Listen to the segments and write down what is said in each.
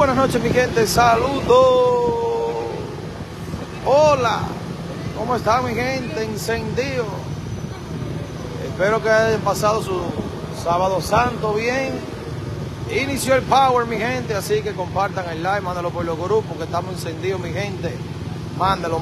buenas noches, mi gente. Saludos. Hola. ¿Cómo está, mi gente? Encendido. Espero que hayan pasado su sábado santo bien. Inició el power, mi gente. Así que compartan el live, mándalo por los grupos que estamos encendidos, mi gente. Mándelo,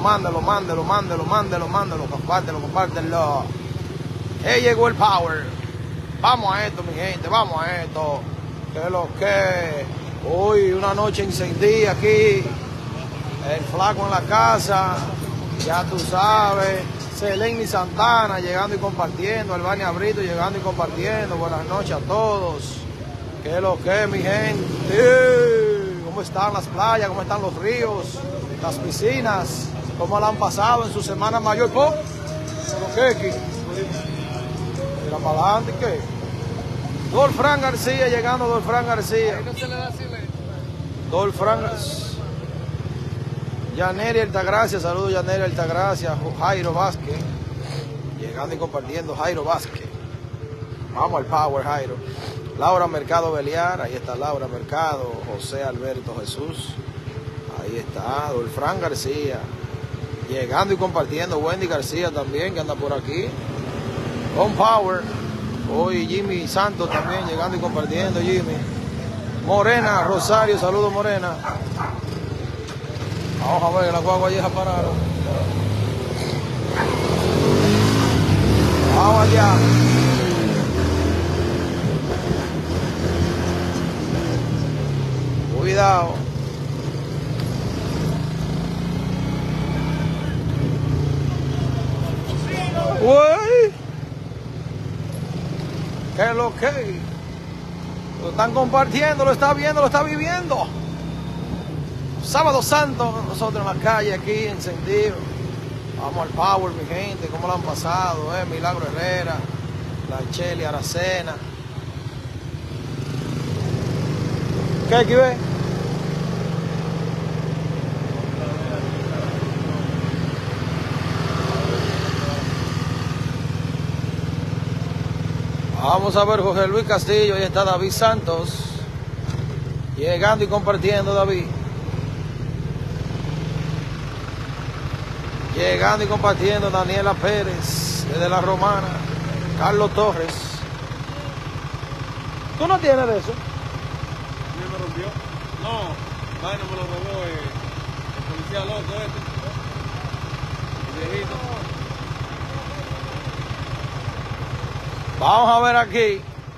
compártelo. Llegó el power. Vamos a esto, mi gente, vamos a esto. Que lo que hoy una noche encendida aquí. El flaco en la casa, ya tú sabes. Seleni Santana llegando y compartiendo. Albania Brito llegando y compartiendo. Buenas noches a todos. Que lo que, mi gente. ¿Cómo están las playas? ¿Cómo están los ríos? Las piscinas. ¿Cómo la han pasado en su semana mayor? ¿Por qué? Mira para adelante, ¿qué? Dolfran García llegando, Dolfran García. Ahí no se le da silencio. Dolfran Yaneri Altagracia, saludos Yaneri Altagracia. Jairo Vázquez llegando y compartiendo. Jairo Vázquez, vamos al power, Jairo. Laura Mercado Beliar, ahí está Laura Mercado. José Alberto Jesús, ahí está. Dolfran García llegando y compartiendo. Wendy García también, que anda por aquí con power. Hoy Jimmy Santos también llegando y compartiendo. Jimmy Morena Rosario, saludos Morena. Vamos a ver, la guagua ya pararon. Vamos allá. Cuidado. Uy. ¿Qué es lo que? Lo están compartiendo, lo está viendo, lo está viviendo. Sábado Santo, nosotros en la calle aquí, encendido. Vamos al power, mi gente. ¿Cómo lo han pasado? Milagro Herrera, la Cheli Aracena. ¿Qué hay que ver? Vamos a ver José Luis Castillo, ahí está David Santos, llegando y compartiendo David. Llegando y compartiendo Daniela Pérez, desde La Romana. Carlos Torres. ¿Tú no tienes de eso? ¿Me lo rompió? No, vaina me lo robó el policía loco este. El viejito. Vamos a ver aquí.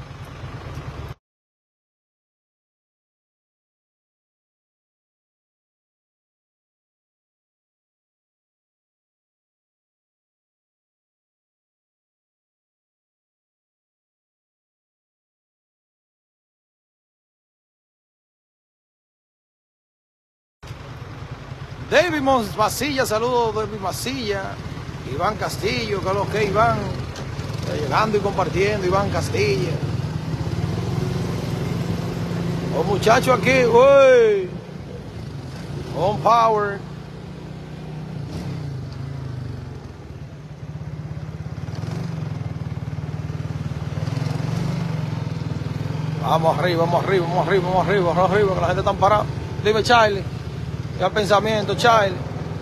David Masilla, saludos David Masilla. Iván Castillo, que es lo que Iván. Llegando y compartiendo, Iván Castilla. Los muchachos aquí, uy. On power. Vamos arriba, que la gente está parada. Dime, Charlie. Ya pensamiento, Charlie.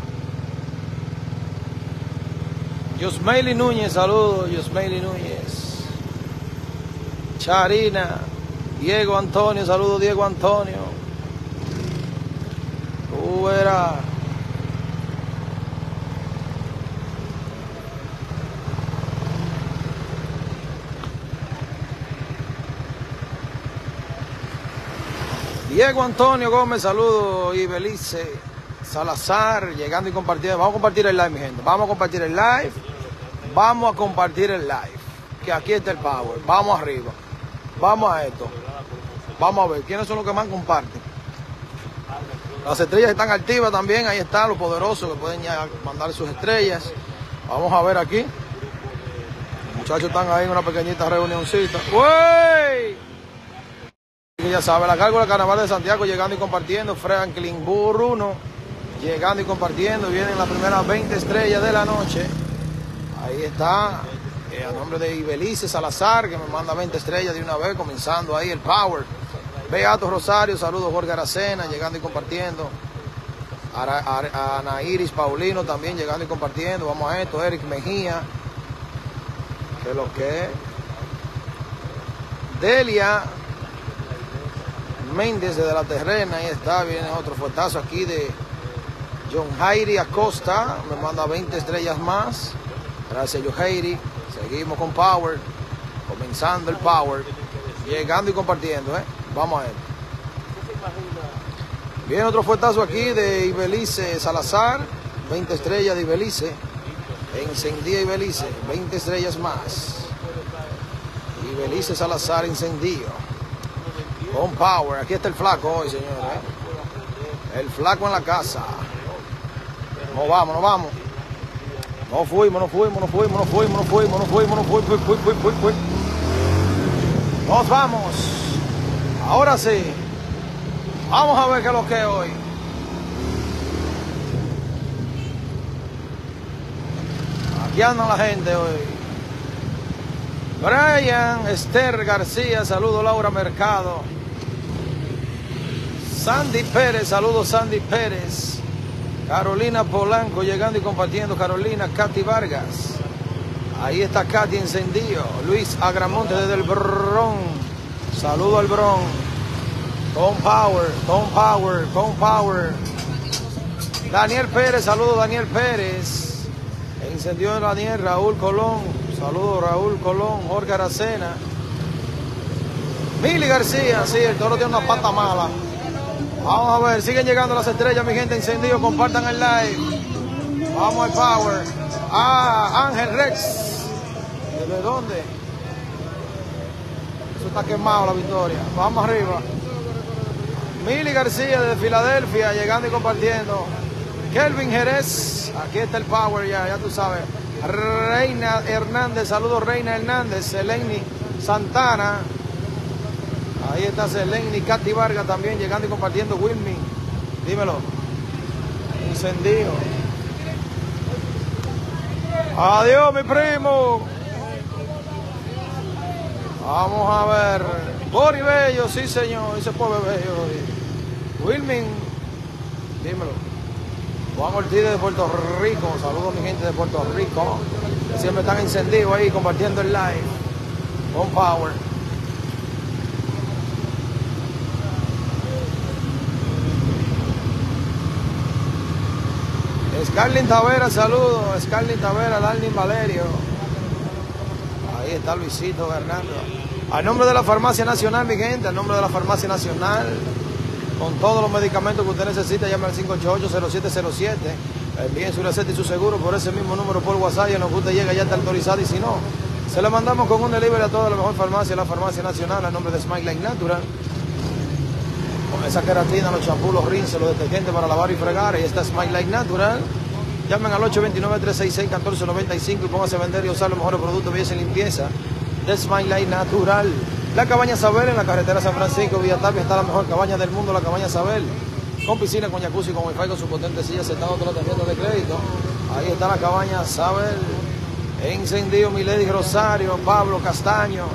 Yosmeili Núñez, saludos, Yosmeili Núñez. Charina, Diego Antonio, saludos, Diego Antonio. Tú verás. Diego Antonio Gómez, saludos. Y Belice Salazar, llegando y compartiendo. Vamos a compartir el live, mi gente. Vamos a compartir el live. Vamos a compartir el live. Que aquí está el power. Vamos arriba. Vamos a esto. Vamos a ver quiénes son los que más comparten. Las estrellas están activas también. Ahí están los poderosos que pueden ya mandar sus estrellas. Vamos a ver aquí. Los muchachos están ahí en una pequeñita reunioncita. ¡Uy! Ya sabe, la carga del Carnaval de Santiago llegando y compartiendo. Franklin Bruno llegando y compartiendo. Vienen las primeras 20 estrellas de la noche. Ahí está, a nombre de Ibelice Salazar, que me manda 20 estrellas de una vez, comenzando ahí el power. Beato Rosario, saludos Jorge Aracena, llegando y compartiendo. Ana Iris Paulino también llegando y compartiendo. Vamos a esto, Eric Mejía. ¿Qué es lo que es? Delia Méndez de La Terrena, ahí está, viene otro fuetazo aquí de John Jairi Acosta, me manda 20 estrellas más. Gracias, John Jairi. Seguimos con Power, comenzando el Power, llegando y compartiendo, Vamos a ver. Viene otro fuetazo aquí de Ibelice Salazar, 20 estrellas de Ibelice. Encendía Ibelice, 20 estrellas más. Ibelice Salazar encendido. Con Power, aquí está el flaco hoy, señores. El flaco en la casa. Nos vamos, nos vamos. Nos fuimos. Nos vamos. Ahora sí. Vamos a ver qué es lo que es hoy. Aquí anda la gente hoy. Brian Esther García, saludo Laura Mercado. Sandy Pérez, saludos Sandy Pérez. Carolina Polanco llegando y compartiendo. Carolina, Katy Vargas. Ahí está Katy encendido. Luis Agramonte desde el Bron. Saludo al Bron. Con Power. Daniel Pérez, saludo Daniel Pérez. Encendió Daniel. Raúl Colón. Saludo Raúl Colón. Jorge Aracena. Mili García, sí, el toro tiene una pata mala. Vamos a ver, siguen llegando las estrellas, mi gente, encendido, compartan el live. Vamos al Power. Ángel Rex. ¿Desde dónde? Eso está quemado la victoria. Vamos arriba. Mili García desde Filadelfia, llegando y compartiendo. Kelvin Jerez, aquí está el Power ya tú sabes. Reina Hernández, saludos Reina Hernández. Seleni Santana. Ahí está Seleni, Katy Vargas también llegando y compartiendo. Wilmy, dímelo. Encendido. Adiós, mi primo. Vamos a ver. Bori Bello, sí señor, ese pueblo bello. Wilmy, dímelo. Juan Ortiz de Puerto Rico, saludos mi gente de Puerto Rico. Que siempre están encendidos ahí compartiendo el live. Con Power. Scarlin Tavera, saludos. Scarlin Tavera, Darlin Valerio. Ahí está Luisito Bernardo. Al nombre de la Farmacia Nacional, mi gente, al nombre de la Farmacia Nacional, con todos los medicamentos que usted necesita, llame al 588-0707. Envíen su receta y su seguro por ese mismo número por WhatsApp y en lo que usted llega ya está autorizado. Y si no, se lo mandamos con un delivery a toda la mejor farmacia, la Farmacia Nacional, al nombre de Smile Life Natural. Con esa queratina, los champús, los rinses, los detergentes para lavar y fregar. Ahí está Smile Life Natural. Llamen al 829-366-1495 y pónganse a vender y usar los mejores productos de belleza y limpieza de Smile Life Natural. La Cabaña Sabel en la carretera San Francisco, Villa Tapia, está la mejor cabaña del mundo, la Cabaña Sabel. Con piscina, con jacuzzi, con wifi, con su potente silla, aceptando todas las tarjetas de crédito. Ahí está la Cabaña Sabel. Encendido Milady Rosario, Pablo Castaño.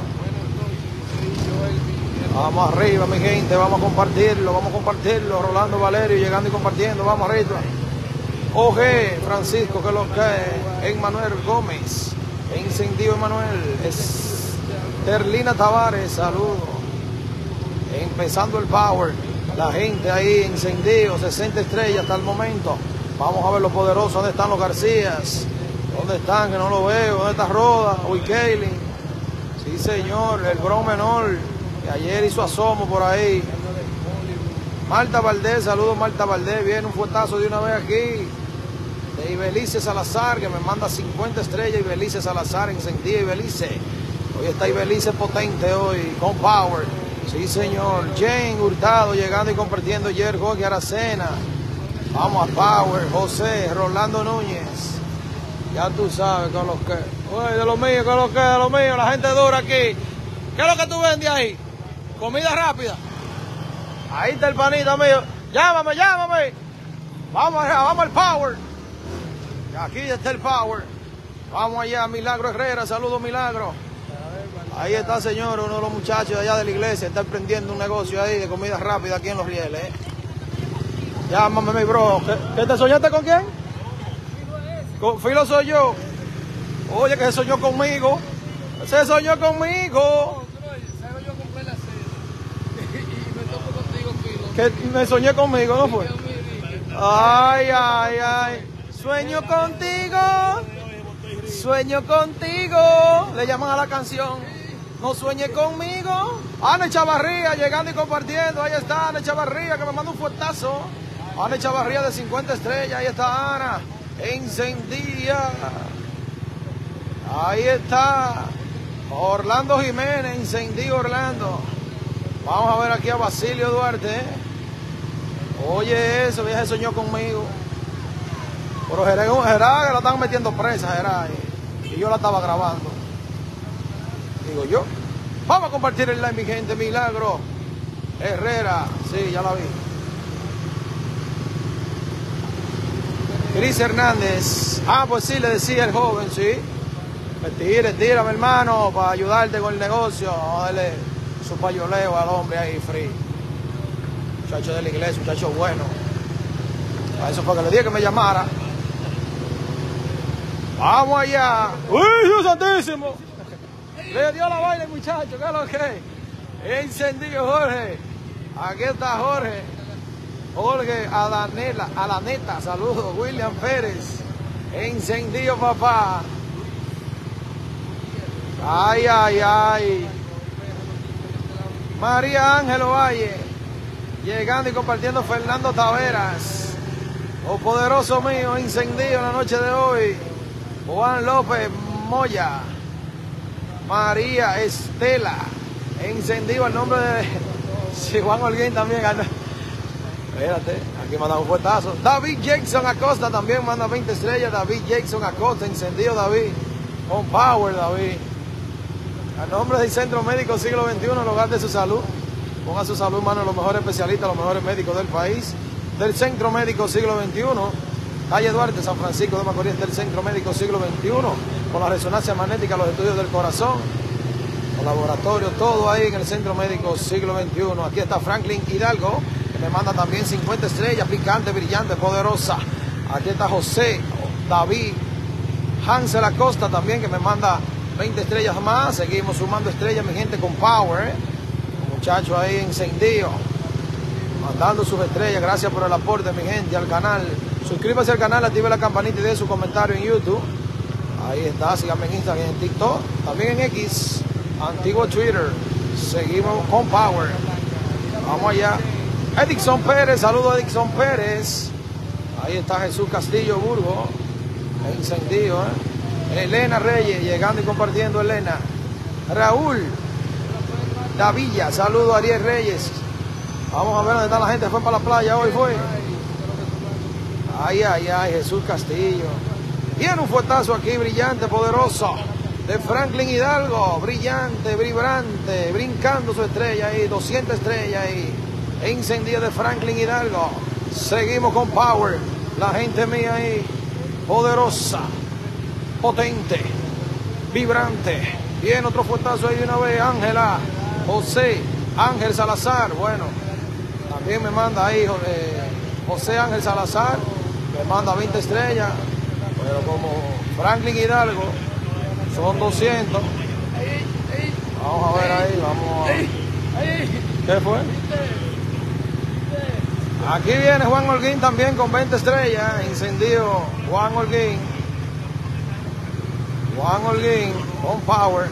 Vamos arriba, mi gente, vamos a compartirlo. Rolando Valerio llegando y compartiendo, vamos arriba. OG Francisco, que lo que es. Emmanuel Gómez. Encendido Emmanuel. Terlina Tavares, saludos. Empezando el Power. La gente ahí encendido, 60 estrellas hasta el momento. Vamos a ver los poderosos. ¿Dónde están los Garcías? ¿Dónde están? Que no lo veo. ¿Dónde está Roda? Uy, Kaylin. Sí, señor. El Bron Menor, que ayer hizo asomo por ahí. Marta Valdés, saludos Marta Valdés. Viene un fuetazo de una vez aquí. De Ibelice Salazar, que me manda 50 estrellas. Ibelice Salazar, encendida Ibelice. Hoy está Ibelice potente hoy, con Power. Sí, señor. Jane Hurtado llegando y compartiendo. Jorge Aracena. Vamos a Power. José, Rolando Núñez. Ya tú sabes con lo que. Uy, de lo mío, con lo que, de lo mío. La gente dura aquí. ¿Qué es lo que tú vendes ahí? Comida rápida. Ahí está el panita mío. Llámame. Vamos allá, vamos al Power. Aquí está el Power. Vamos allá, Milagro Herrera. Saludos, Milagro. Ahí está, señor, uno de los muchachos de allá de la iglesia, está emprendiendo un negocio ahí de comida rápida aquí en Los Rieles. Llámame, mi bro. ¿Qué te soñaste con quién? Con Filo soy yo. Oye, que se soñó conmigo. Se soñó conmigo. Que me soñé conmigo, ¿no fue? Ay, ay, ay. Sueño contigo. Sueño contigo. Le llaman a la canción. No sueñe conmigo. Ana Chavarría llegando y compartiendo. Ahí está Ana Chavarría que me manda un fuertazo. Ana Chavarría de 50 estrellas. Ahí está Ana. Encendía. Ahí está. Orlando Jiménez. Encendido Orlando. Vamos a ver aquí a Basilio Duarte. Oye eso, ya se soñó conmigo. Pero Gerard la están metiendo presa, Gerard. Y yo la estaba grabando. Digo yo. Vamos a compartir el live, mi gente. Milagro Herrera. Sí, ya la vi. Cris Hernández. Ah, pues sí, le decía el joven, sí. Tira, mi hermano, para ayudarte con el negocio. Vamos a darle su payoleo al hombre ahí, free. Muchacho de la iglesia, muchacho bueno. A eso fue que le dije que me llamara. Vamos allá. ¡Uy, Dios santísimo! Le dio la vaina el muchacho, ¿qué es lo que? Encendido, Jorge. Aquí está Jorge. Jorge Alaneta, saludos. William Pérez. Encendido, papá. Ay, ay, ay. María Ángel Valle. Llegando y compartiendo Fernando Taveras. Oh poderoso mío, encendido en la noche de hoy. Juan López Moya. María Estela. Encendido el nombre de... Sí, Juan Holguín también. Espérate, aquí manda un fuetazo. David Jackson Acosta también manda 20 estrellas. David Jackson Acosta, encendido David. Con power, David. A nombre del Centro Médico Siglo XXI, el hogar de su salud. Ponga su salud en manos de los mejores especialistas, los mejores médicos del país. Del Centro Médico Siglo XXI. Calle Duarte, San Francisco de Macorís, del Centro Médico Siglo XXI. Con la resonancia magnética, los estudios del corazón. Los laboratorios, todo ahí en el Centro Médico Siglo XXI. Aquí está Franklin Hidalgo, que me manda también 50 estrellas, picante, brillante, poderosa. Aquí está José David Hansel Acosta también, que me manda 20 estrellas más. Seguimos sumando estrellas, mi gente, con power. Muchachos ahí encendido, mandando sus estrellas. Gracias por el aporte, mi gente, al canal. Suscríbase al canal, active la campanita y deje su comentario en YouTube. Ahí está, síganme en Instagram y en TikTok. También en X, antiguo Twitter. Seguimos con power. Vamos allá. Edixon Pérez, saludos a Edixon Pérez. Ahí está Jesús Castillo Burgo. Encendido, Elena Reyes, llegando y compartiendo, Elena. Raúl Davilla, saludo a Ariel Reyes. Vamos a ver dónde está la gente. Fue para la playa hoy, fue. Ay, ay, ay, Jesús Castillo. Viene un fuetazo aquí, brillante, poderoso. De Franklin Hidalgo, brillante, vibrante, brincando su estrella ahí, 200 estrellas ahí. Encendida de Franklin Hidalgo. Seguimos con power. La gente mía ahí, poderosa, potente, vibrante. Viene otro fuetazo ahí de una vez, Ángela. José Ángel Salazar, bueno, también me manda ahí José Ángel Salazar, me manda 20 estrellas, pero como Franklin Hidalgo son 200, vamos a ver ahí, vamos a... ¿Qué fue? Aquí viene Juan Holguín también con 20 estrellas, encendido Juan Holguín con power.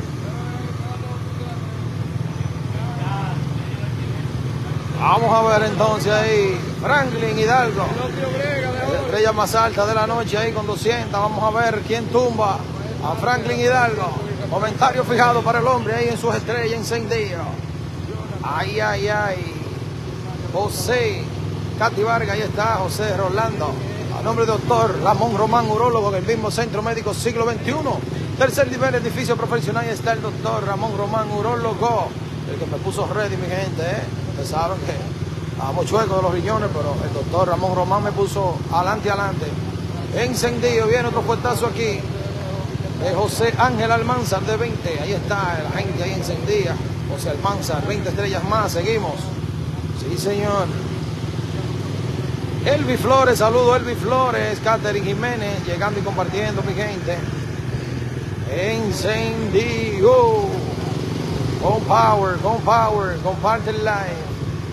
Vamos a ver entonces ahí, Franklin Hidalgo, la estrella más alta de la noche ahí con 200. Vamos a ver quién tumba a Franklin Hidalgo. Comentario fijado para el hombre ahí en sus estrellas encendido. Ay, ay, ay. José Katy Vargas, ahí está José Rolando. A nombre del doctor Ramón Román, urólogo del mismo Centro Médico Siglo XXI. Tercer nivel, edificio profesional, ahí está el doctor Ramón Román, urólogo. El que me puso ready, mi gente, Ustedes saben que estábamos chuecos de los riñones, pero el doctor Ramón Román me puso adelante. Encendido, viene otro puestazo aquí. de José Ángel Almanzar de 20. Ahí está, la gente ahí encendida. José Almanzar, 20 estrellas más, seguimos. Sí, señor. Elvi Flores, saludo Elvi Flores. Catherine Jiménez, llegando y compartiendo, mi gente. Encendido. Con power, comparte el live.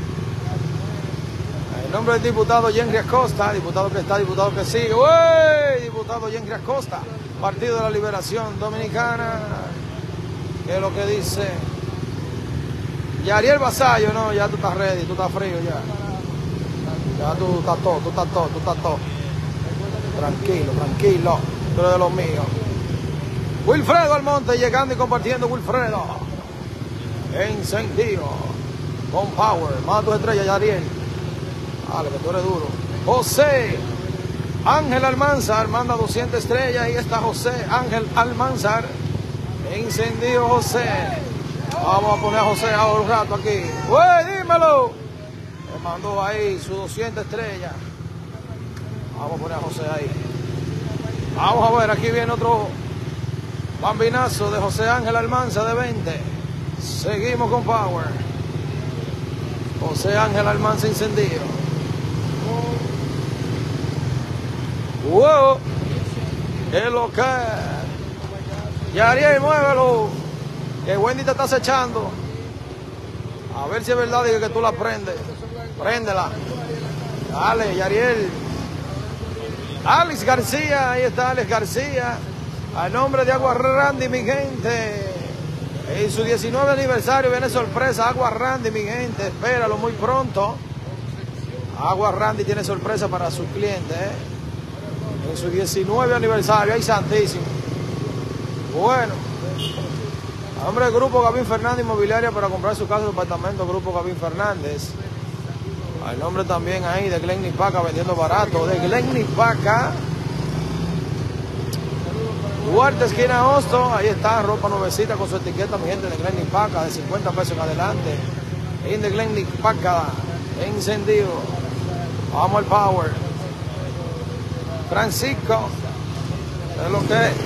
El nombre del diputado Yenry Acosta, diputado que está, diputado que sigue. ¡Uy! Diputado Yenry Acosta, Partido de la Liberación Dominicana. ¿Qué es lo que dice? Yariel Vasallo, no, ya tú estás ready, tú estás frío ya. Ya tú estás todo. Tranquilo, tú eres de los míos. Wilfredo Almonte, llegando y compartiendo, Wilfredo. Encendido. Con power, más 2 estrellas, Yariel. Dale, que tú eres duro. José Ángel Almanzar manda 200 estrellas. Ahí está José Ángel Almanzar. Encendido José. Vamos a poner a José ahora un rato aquí. ¡Uy, dímelo! Me mandó ahí sus 200 estrellas. Vamos a poner a José ahí. Vamos a ver, aquí viene otro bambinazo de José Ángel Almanzar de 20. Seguimos con power. José Ángel Almanzar encendido. ¡Wow! ¡Qué lo que! Yariel, muévelo. Que Wendy te está acechando. A ver si es verdad que tú la prendes. Préndela. Dale, Yariel. Alex García, ahí está Alex García. A nombre de Agua Randy, mi gente. En su 19 aniversario viene sorpresa. Agua Randy, mi gente. Espéralo muy pronto. Agua Randy tiene sorpresa para sus clientes, en su 19 aniversario. ¡Ay, santísimo! Bueno, nombre del Grupo Gavín Fernández Inmobiliaria para comprar su casa o departamento. Grupo Gavín Fernández. Hay nombre también ahí de Glen Nipaca, vendiendo barato. De Glen Nipaca. Duarte, esquina Hosto. Ahí está, ropa nuevecita con su etiqueta, mi gente, de Glen Nipaca, de 50 pesos en adelante. En de Glen Nipaca, encendido. Vamos al power. Francisco, es lo que es.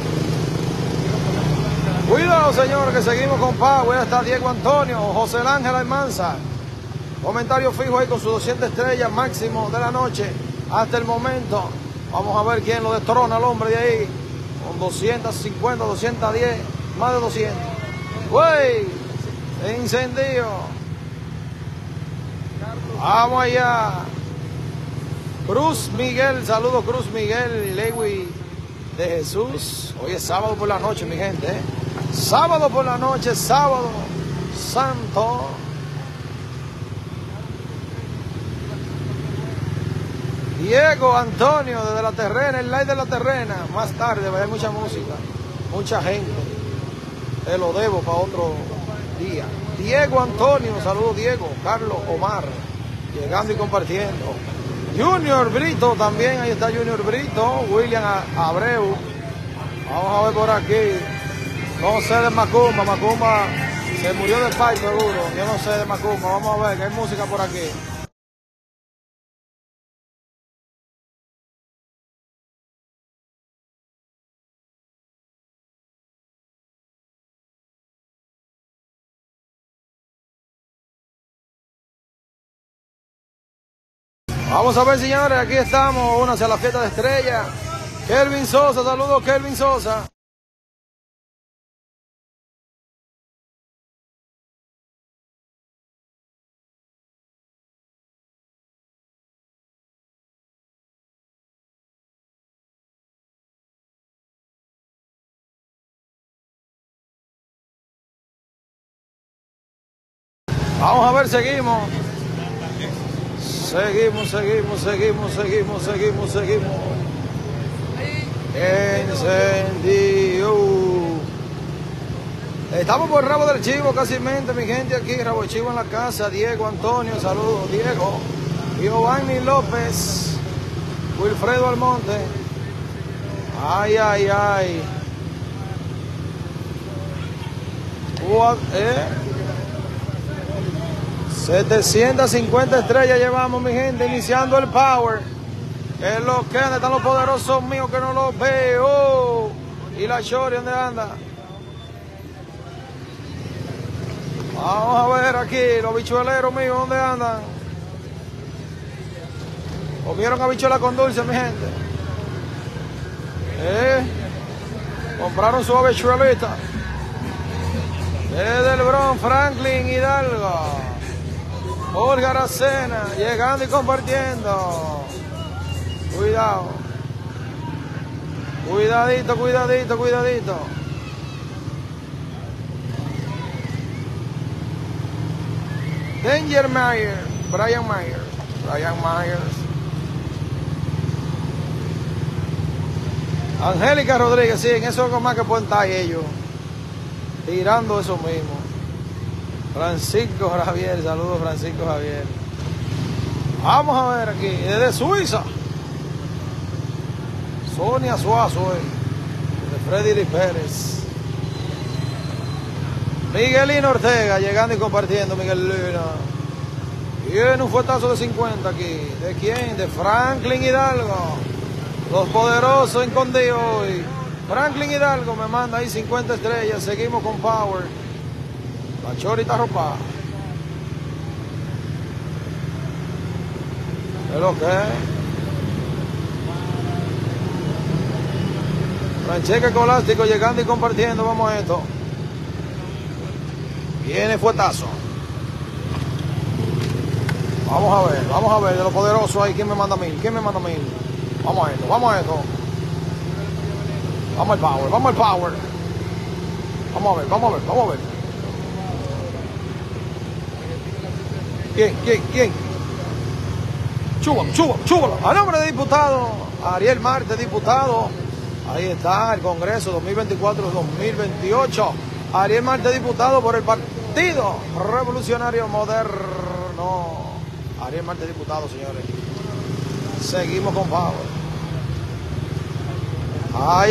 Cuidado, señores, que seguimos con power. Está Diego Antonio, José Ángel Almanzar. Comentario fijo ahí con sus 200 estrellas máximo de la noche hasta el momento. Vamos a ver quién lo destrona al hombre de ahí. Con 250, 210, más de 200. ¡Wey! Encendido. Vamos allá. Cruz Miguel, saludos Cruz Miguel, Lewi de Jesús. Hoy es sábado por la noche, mi gente. Sábado por la noche, sábado santo. Diego Antonio desde La Terrena, el live de La Terrena. Más tarde va a haber mucha música, mucha gente. Te lo debo para otro día. Diego Antonio, saludos Diego. Carlos Omar, llegando y compartiendo. Junior Brito también, ahí está Junior Brito. William Abreu. Vamos a ver por aquí. No sé de Macumba. Macumba se murió de pay seguro. Yo no sé de Macumba. Vamos a ver que hay música por aquí. Vamos a ver, señores, aquí estamos, una hacia la fiesta de estrella. Kelvin Sosa, saludos Kelvin Sosa. Vamos a ver, seguimos. Seguimos. Encendido. Estamos por Rabo del Chivo, casi mente, mi gente, aquí, Rabo del Chivo en la casa. Diego Antonio, saludos, Diego. Giovanni López. Wilfredo Almonte. Ay. 750 estrellas llevamos, mi gente, iniciando el power. Es lo que están los poderosos míos que no los veo. ¿Y la Chori dónde anda? Vamos a ver aquí, los bichueleros míos, ¿dónde andan? ¿Comieron habichuela con dulce, mi gente? Compraron su habichuelita. Desde el Bronx, Franklin Hidalgo. Olga Aracena, llegando y compartiendo. Cuidado. Cuidadito, cuidadito, cuidadito. Danger Myers, Brian Myers. Angélica Rodríguez, sí, en eso es más que pueden estar ellos. Tirando eso mismo. Francisco Javier, saludos Francisco Javier. Vamos a ver aquí, desde Suiza. Sonia Suazo, de Freddy Pérez. Miguelino Ortega, llegando y compartiendo, Miguelino. Viene un fuetazo de 50 aquí. ¿De quién? De Franklin Hidalgo. Los poderosos escondidos hoy. Franklin Hidalgo me manda ahí 50 estrellas. Seguimos con Power. La Chori está ropa. ¿Es lo que es? Francesca Colástico llegando y compartiendo. Vamos a esto. Viene fuetazo. Vamos a ver de los poderosos ahí. ¿Quién me manda 1000? ¿Quién me manda 1000? Vamos a esto, vamos a esto. Vamos al Power, vamos al Power. Vamos a ver, vamos a ver, vamos a ver. ¿Quién? Chúbalo. A nombre de diputado, Ariel Marte, diputado. Ahí está el Congreso 2024-2028. Ariel Marte, diputado por el Partido Revolucionario Moderno. Ariel Marte, diputado, señores. Seguimos con Power. Ay.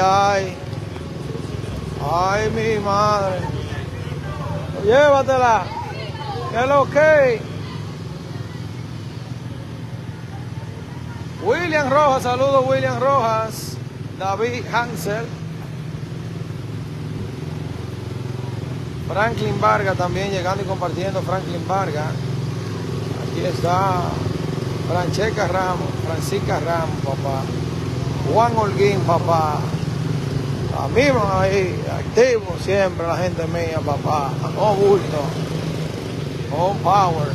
Ay, mi madre. Llévatela. ¿Qué es lo que? William Rojas, saludos William Rojas. David Hansel. Franklin Vargas también llegando y compartiendo. Franklin Vargas. Aquí está Francisca Ramos, papá. Juan Holguín, papá. A mí van ahí, activo siempre la gente mía, papá. No bulto. Con power.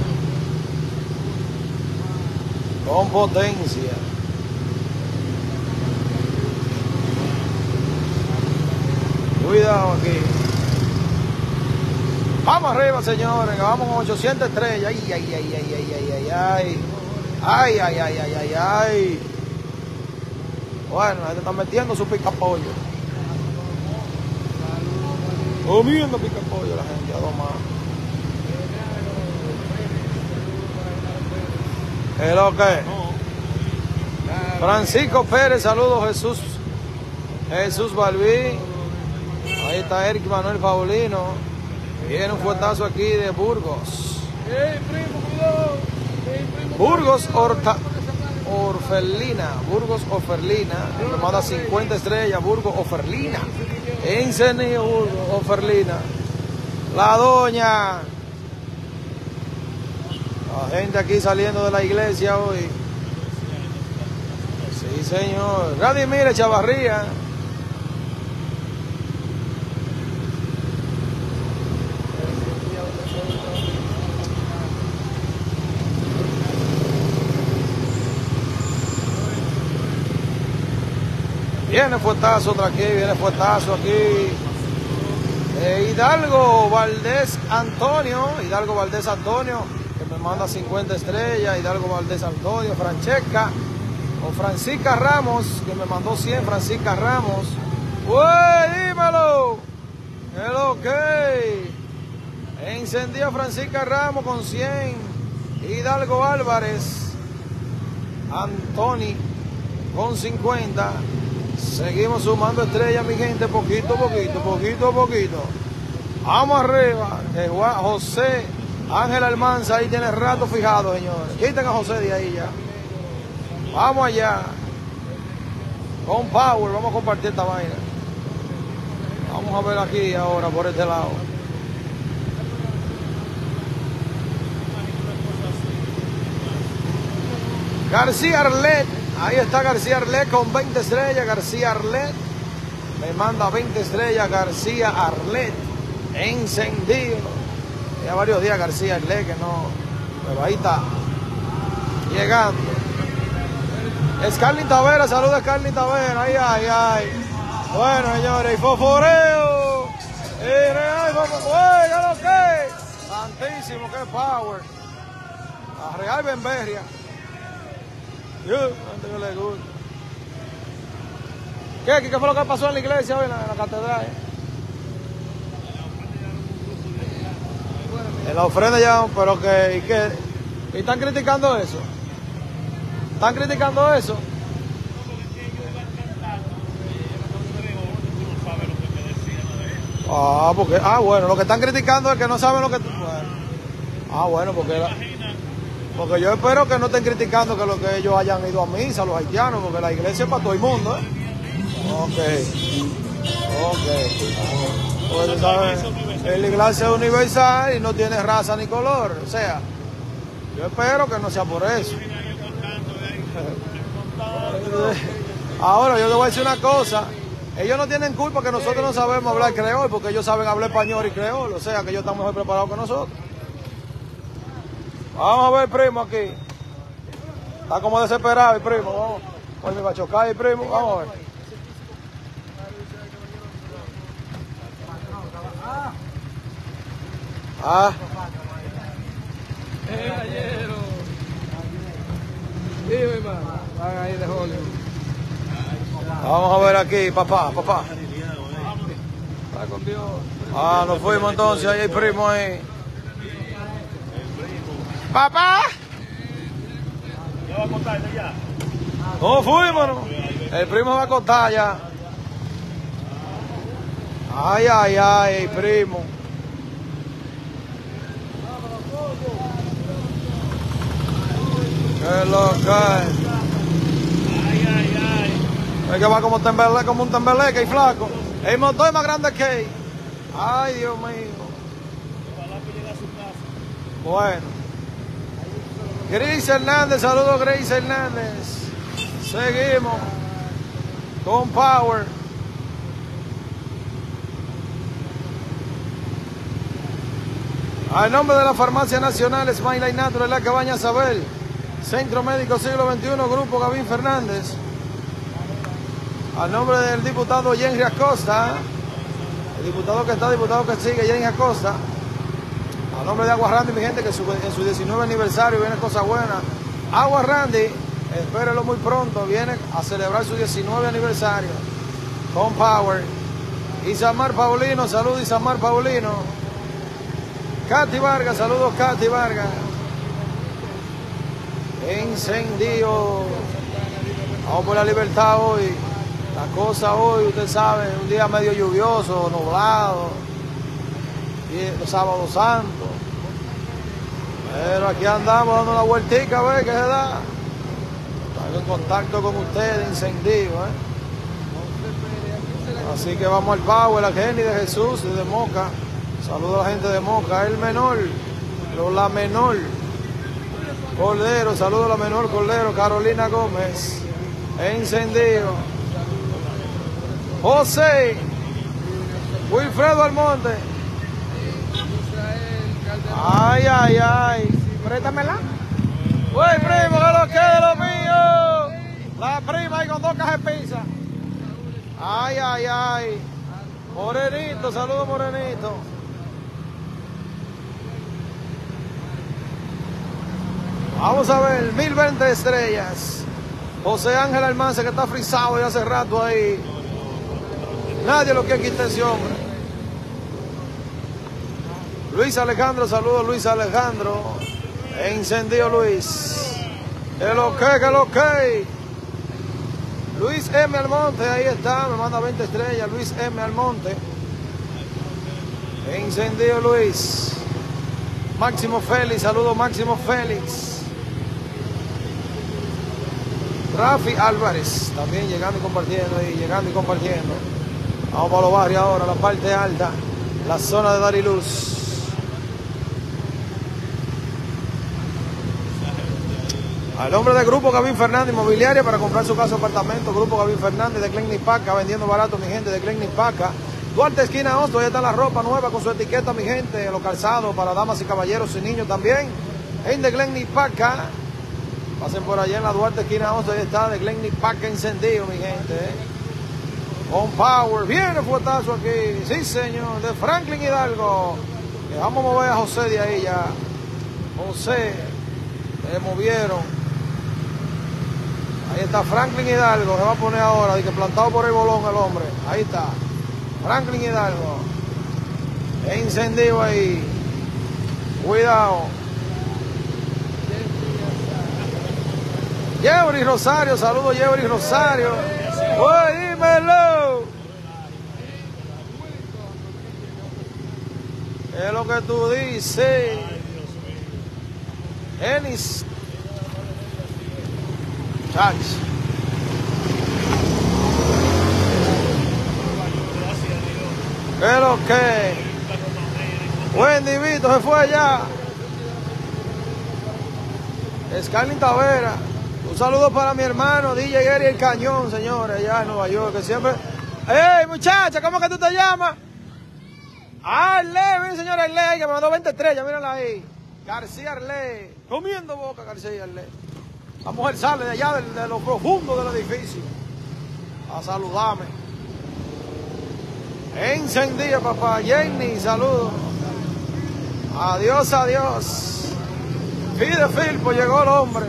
Con potencia. Cuidado aquí. Vamos arriba, señores. Vamos con 800 estrellas. Ay. Bueno, la gente está metiendo su picapollo. Comiendo picapollo la gente, a dos más. ¿Es lo que? Francisco Pérez, saludos Jesús Balbí. Ahí está Eric Manuel Paulino. Viene un fuetazo aquí de Burgos. Burgos Orfelina, le manda 50 estrellas, Burgos Orfelina, encendido Burgos Orfelina, la doña, la gente aquí saliendo de la iglesia hoy, sí señor, Vladimir Chavarría. Viene fuetazo otra aquí, viene fuetazo aquí. Hidalgo Valdés Antonio, que me manda 50 estrellas. Hidalgo Valdés Antonio, Francesca o Francisca Ramos, que me mandó 100, Francisca Ramos. ¡Uy, dímelo! ¿Qué lo que? Encendió Francisca Ramos con 100. Hidalgo Álvarez Antoni con 50. Seguimos sumando estrellas, mi gente, poquito a poquito. Vamos arriba. José Ángel Almanza, ahí tiene rato fijado, señores. Quiten a José de ahí ya. Vamos allá. Con Power, vamos a compartir esta vaina. Vamos a ver aquí ahora por este lado. García Arlet, ahí está García Arlet con 20 estrellas. García Arlet me manda 20 estrellas. García Arlet, encendido. Ya varios días García Arlet que no, pero ahí está llegando. Scarlett Tavera, saluda Scarlett Tavera. Ay, ay, ay. Bueno, señores, y Foforeo. Y Real, ya lo que. Santísimo, qué power. A Real Benberria. Gente que le gusta. ¿Qué fue lo que pasó en la iglesia hoy, en la catedral? En la ofrenda ya, pero que ¿y están criticando eso? ¿Están criticando eso? Bueno, lo que están criticando es que no saben lo que... Bueno, porque yo espero que no estén criticando que lo que ellos hayan ido a misa, los haitianos, porque la iglesia es para todo el mundo, ¿eh? Ok. Pues, ¿sabes? La iglesia es universal y no tiene raza ni color, o sea, yo espero que no sea por eso. Ahora, yo te voy a decir una cosa. Ellos no tienen culpa que nosotros no sabemos hablar creol, porque ellos saben hablar español y creol, o sea que ellos están mejor preparados que nosotros. Vamos a ver, primo, aquí. Está como desesperado el primo. Vamos. Hoy me va a chocar el primo. Vamos a ver. Vamos a ver aquí, papá. Nos fuimos entonces, ahí el primo ahí. Papá. ¿Ya va a contar ya? No fuimos, ¿no? El primo va a contar ya. Ay, primo. Qué loca. Es que va como un tembeleque y flaco. El motor es más grande que él. Ay, Dios mío. Ojalá que llegue a su casa. Bueno. Grace Hernández, saludos Grace Hernández. Seguimos con Power. Al nombre de la Farmacia Nacional Smile y Natural, la Cabaña Sabel, Centro Médico Siglo XXI, Grupo Gavín Fernández. Al nombre del diputado Henry Acosta, el diputado que sigue, Henry Acosta. A nombre de Agua Randy, mi gente, que en su 19 aniversario viene cosa buena. Agua Randy, espérenlo muy pronto, viene a celebrar su 19 aniversario con Power. Isamar Paulino, saludos Isamar Paulino. Katy Vargas, saludos Katy Vargas. Encendido. Vamos por la libertad hoy. La cosa hoy, usted sabe, un día medio lluvioso, nublado. Y los sábados santos. Pero aquí andamos dando una vueltica a ver qué se da. Estoy en contacto con ustedes, encendido, Así que vamos al Power, la Jenny de Jesús, de Moca. Saludos a la gente de Moca, el menor, la menor. Cordero, saludos a la menor Cordero, Carolina Gómez. Encendido. José. Wilfredo Almonte. Ay. Préstamela. Uy, primo, que lo quede lo mío. La prima ahí con 2 cajas de pizza. Ay. Morenito, saludos Morenito. Vamos a ver, 1020 estrellas. José Ángel Almance, que está frisado ya hace rato ahí. Nadie lo quiere quitar ese hombre. Luis Alejandro, saludos Luis Alejandro. Encendido Luis. Que lo que. Luis M. Almonte, ahí está, me manda 20 estrellas. Luis M. Almonte. Encendido Luis. Máximo Félix, saludos Máximo Félix. Rafi Álvarez, también llegando y compartiendo. Vamos para los barrios ahora, la parte alta, la zona de Dariluz. Al hombre del Grupo Gavín Fernández Inmobiliaria para comprar su casa o apartamento. Grupo Gavín Fernández de Clen Paca, vendiendo barato, mi gente, de Clen Paca. Duarte esquina Hosto, ahí está la ropa nueva con su etiqueta, mi gente, los calzados para damas y caballeros y niños también. En de Clen Paca, pasen por allá en la Duarte esquina Hosto, ahí está de Clen Paca encendido, mi gente. On power, viene fuetazo aquí, sí señor, de Franklin Hidalgo. Vamos a mover a José de ahí ya. José, le movieron. Ahí está Franklin Hidalgo, se va a poner ahora, de que plantado por el bolón el hombre. Ahí está, Franklin Hidalgo. Encendido ahí. Cuidado. Yeuri Rosario, saludos Yeuri Rosario. ¡Oye, dímelo! Es lo que tú dices. Enis. Chach. ¿Qué es lo que? Wendy Vito se fue allá. Scarlett Tavera. Un saludo para mi hermano DJ Eri El Cañón, señores, allá en Nueva York, que siempre... ¡Ey, muchacha! ¿Cómo que tú te llamas? Arle, miren, señora Arle, que me mandó 20 estrellas, mírala ahí. García Arle, comiendo boca García Arle. La mujer sale de allá, de lo profundo del edificio, a saludarme. Encendida, papá. Jenny, saludos. Adiós, adiós. Fide Filpo, llegó el hombre.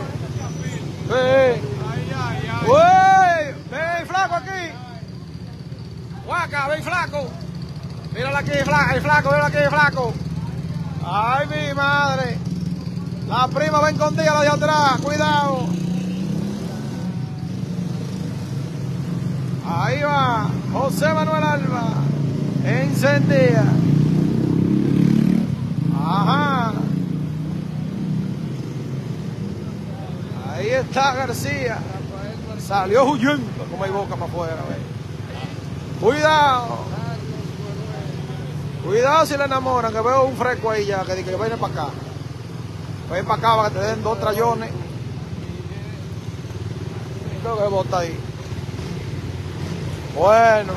¡Uy! ¡Ven, flaco aquí! ¡Guaca, ven, flaco! Mírala aquí, el flaco, mírala aquí, flaco. ¡Ay, mi madre! La prima va escondida, la de atrás, cuidado. Ahí va, José Manuel Alba. Encendida. Ajá. Ahí está García. Salió huyendo, como hay boca para afuera. Cuidado. Cuidado si le enamoran, que veo un fresco ahí ya, que viene para acá. Ven para acá para que te den 2 trayones. Creo que bota ahí. Bueno.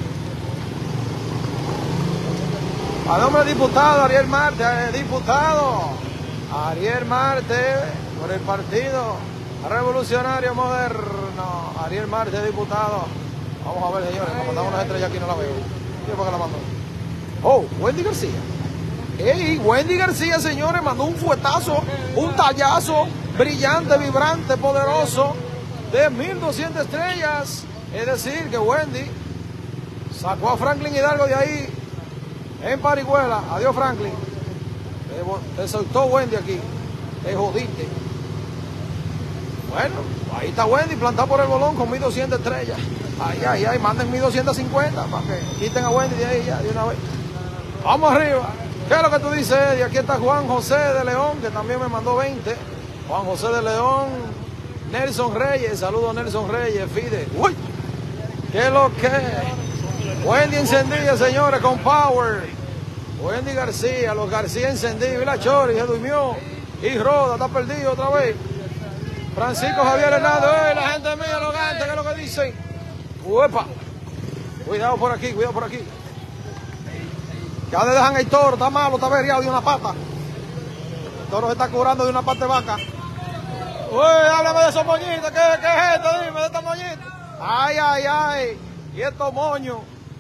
A nombre del diputado Ariel Marte, diputado Ariel Marte, por el Partido Revolucionario Moderno. Ariel Marte, diputado. Vamos a ver, señores, nos mandamos una estrella aquí, no la veo. ¿Quién fue que la mandó? Oh, Wendy García. Hey, Wendy García, señores, mandó un fuetazo, un tallazo brillante, vibrante, poderoso, de 1200 estrellas. Es decir, que Wendy sacó a Franklin Hidalgo de ahí, en Parihuela. Adiós, Franklin. Te soltó Wendy aquí. Te jodiste. Bueno, ahí está Wendy, plantado por el bolón con 1200 estrellas. Ay, ay, ay, manden 1250 para que quiten a Wendy de ahí ya, de una vez. Vamos arriba. ¿Qué es lo que tú dices, Eddie? Aquí está Juan José de León, que también me mandó 20. Juan José de León. Nelson Reyes, saludos Nelson Reyes, Fide. ¡Uy! ¿Qué es lo que? Wendy encendida, señores, con power. Wendy García, los García encendidos. Y la Chori se durmió. Y Roda está perdido otra vez. Francisco Javier Hernández, la gente mía, los gantes, ¿qué es lo que dicen? ¡Uepa! Cuidado por aquí, cuidado por aquí. Ya le dejan el toro, está malo, está averiado de una pata. El toro se está curando de una pata de vaca. Uy, háblame de esos moñitos, ¿qué es esto? Dime de estos moñitos. Ay, ay, ay. Y estos moños.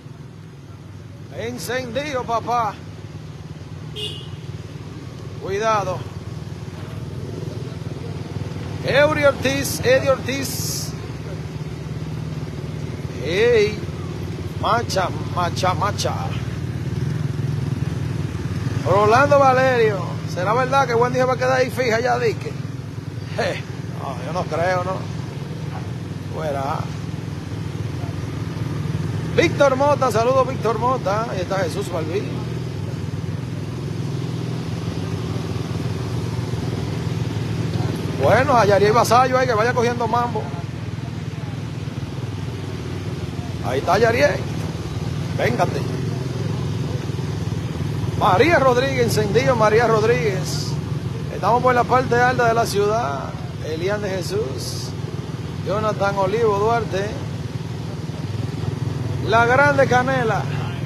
Encendido, papá. Cuidado. Eddie Ortiz. Ey. Macha. Rolando Valerio. ¿Será verdad que Wendy se va a quedar ahí fija ya, dique? No, yo no creo, ¿no? Fuera. Víctor Mota, saludos Víctor Mota. Ahí está Jesús Balbí. Bueno, a Yariel Vasallo ahí que vaya cogiendo mambo. Ahí está Yariel. Véngate. María Rodríguez, encendido María Rodríguez. Estamos por la parte alta de la ciudad. Elian de Jesús. Jonathan Olivo Duarte. La Grande Canela.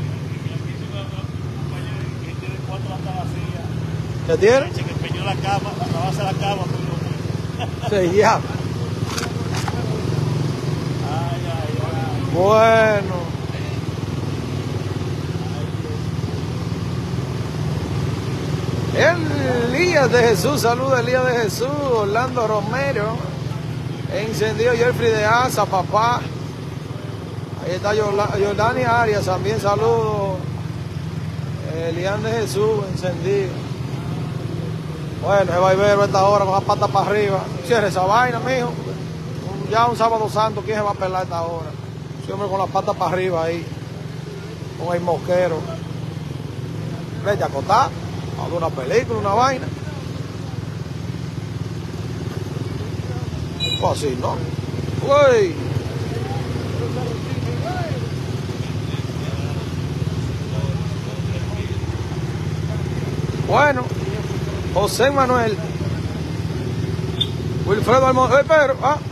¿Qué tiene? Se empeñó la cama, la base de la cama. Se llama. Bueno. Elías de Jesús, saluda Elías de Jesús, Orlando Romero, encendido Jeffrey de Asa, papá. Ahí está Jordani Arias, también saludo. Elian de Jesús, encendido. Bueno, se va a ver a esta hora con la pata para arriba. Cierre esa vaina, mijo. Ya un sábado santo, ¿quién se va a pelar a esta hora? Siempre con la pata para arriba ahí, con el mosquero. Vete a acotar, a ver una película, una vaina. Pues así, ¿no? Uy. Bueno, José Manuel, Wilfredo Almonte, pero,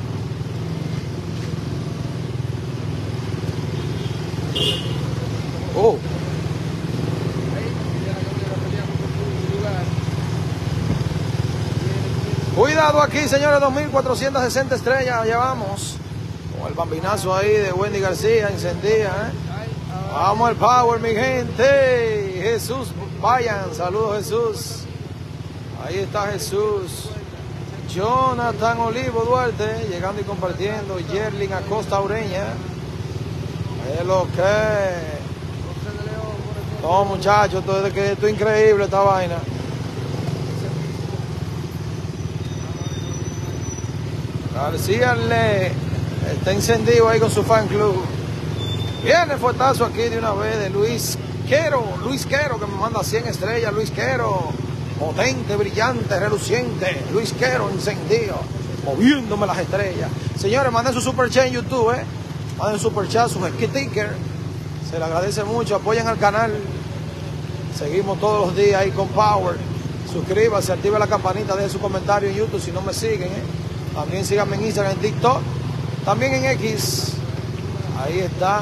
oh. Cuidado aquí, señores, 2460 estrellas llevamos. Con el bambinazo ahí de Wendy García, encendida, Vamos al power, mi gente. Jesús, vayan, saludos Jesús. Ahí está Jesús. Jonathan Olivo Duarte, llegando y compartiendo. Yerlin Acosta Ureña. Es lo que... No, muchachos, esto es increíble esta vaina. García Le está encendido ahí con su fan club. Viene fuetazo aquí de una vez de Luis Quero, que me manda 100 estrellas. Luis Quero, potente, brillante, reluciente. Luis Quero encendido, moviéndome las estrellas. Señores, manden su super chat en YouTube, manden su super chat, sus stickers. Se le agradece mucho, apoyen al canal. Seguimos todos los días ahí con Power. Suscríbase, active la campanita, deje su comentario en YouTube si no me siguen, También síganme en Instagram, en TikTok, también en X. Ahí está.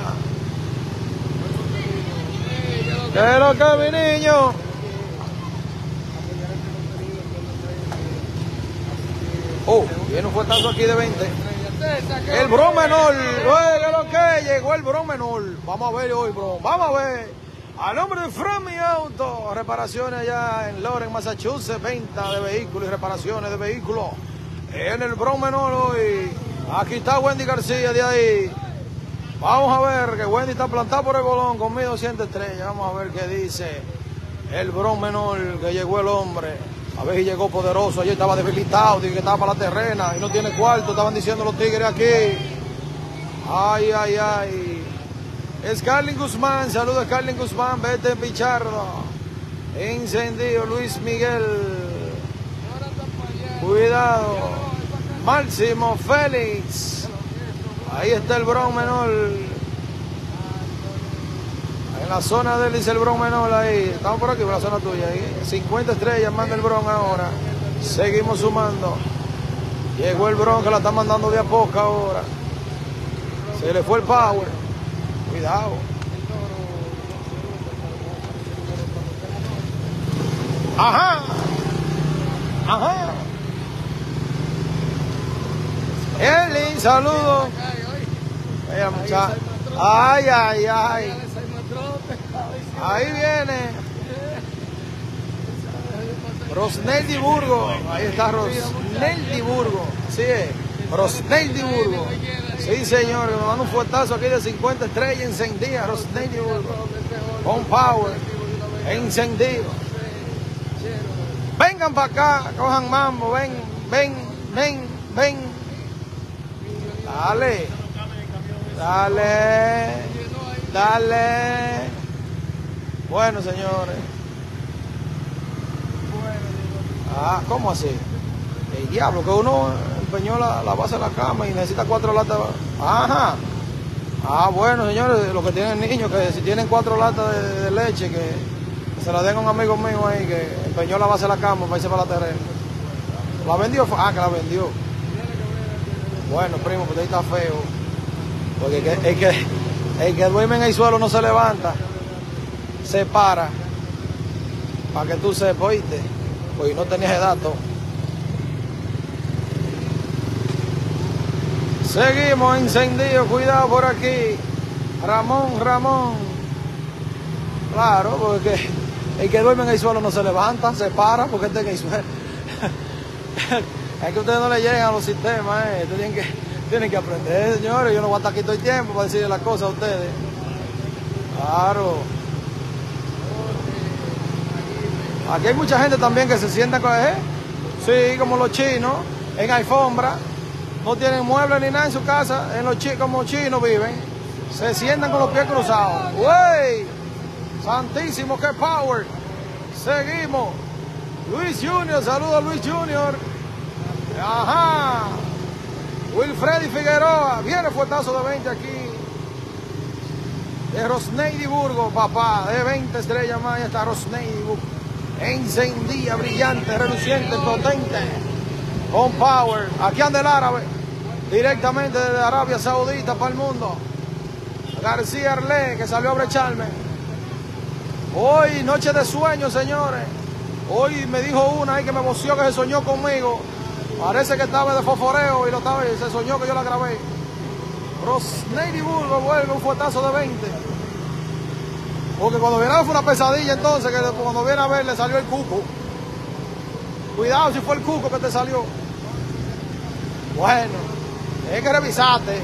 ¿Qué es lo que, mi niño? Oh, viene un fuetazo aquí de 20. El Bromenol. ¿Qué es lo que? Llegó el Bromenol. Vamos a ver hoy, bro. Vamos a ver. A nombre de Frami Auto, reparaciones allá en Lawrence, Massachusetts, venta de vehículos y reparaciones de vehículos. En el Bromenol hoy. Aquí está Wendy García de ahí. Vamos a ver que Wendy está plantada por el bolón con 1200 estrellas. Vamos a ver qué dice el Bromenol, que llegó el hombre. A ver si llegó poderoso. Ayer estaba debilitado, dije que estaba para la terrena y no tiene cuarto. Estaban diciendo los tigres aquí. Ay, ay, ay. Scarlin Guzmán, saludos Scarlin Guzmán, vete Pichardo. Encendido Luis Miguel. Cuidado. Máximo Félix. Ahí está el Bromenol. En la zona de él dice el Bromenol ahí. Estamos por aquí, por la zona tuya. Ahí. 50 estrellas, manda el Bron ahora. Seguimos sumando. Llegó el Bron que la está mandando de a poco ahora. Se le fue el power. Cuidado. Ajá. Ajá. Elin, saludos. Mira, muchachos. Ay, ay, ay. Ahí viene. Rosneldi Burgo. Ahí está Rosneldi Burgo. Sí, Rosneldi Burgo. Sí, señor. Me manda un fuetazo aquí de 50 estrellas encendidas. Rosneldi Burgo. Con power. Encendido. Vengan para acá. Cojan mambo. Ven, ven, ven, ven. Dale, dale, dale. Bueno, señores. Ah, ¿cómo así? El diablo, que uno empeñó la base de la cama y necesita 4 latas. Ajá. Ah, bueno, señores, los que tienen niños, que si tienen 4 latas de leche, que se la den a un amigo mío ahí, que empeñó la base de la cama para irse para la terrena. ¿La vendió? Ah, que la vendió. Bueno, primo, pues ahí está feo. Porque el que duerme en el suelo no se levanta, se para. Para que tú sepas, oíste. Pues no tenías edad todo. Seguimos encendidos, cuidado por aquí. Ramón. Claro, porque el que duerme en el suelo no se levanta, se para porque está en el suelo. Es que ustedes no le llegan a los sistemas, Ustedes tienen que aprender, señores. Yo no voy a estar aquí todo el tiempo para decirle las cosas a ustedes. Claro. Aquí hay mucha gente también que se sienta con sí, como los chinos, en alfombra. No tienen muebles ni nada en su casa, como chinos viven. Se sientan con los pies cruzados. ¡Wey! Santísimo, qué power. Seguimos. Luis Junior, saludos a Luis Junior. Ajá. Wilfredi Figueroa, viene fuetazo de 20 aquí. De Rosneidy Burgo, papá, de 20 estrellas más. Ya está Rosneidy Burgo. Encendida, brillante, reluciente, potente. Con power. Aquí anda el árabe. Directamente desde Arabia Saudita para el mundo. García Arlé, que salió a brecharme. Hoy, noche de sueño, señores. Hoy me dijo una ahí que me voció, que se soñó conmigo. Parece que estaba de fosforeo y se soñó que yo la grabé. Rosneidy Burgo vuelve un fuetazo de 20. Porque cuando viene a ver fue una pesadilla entonces, que cuando viene a ver le salió el cuco. Cuidado si fue el cuco que te salió. Bueno, tienes que revisarte.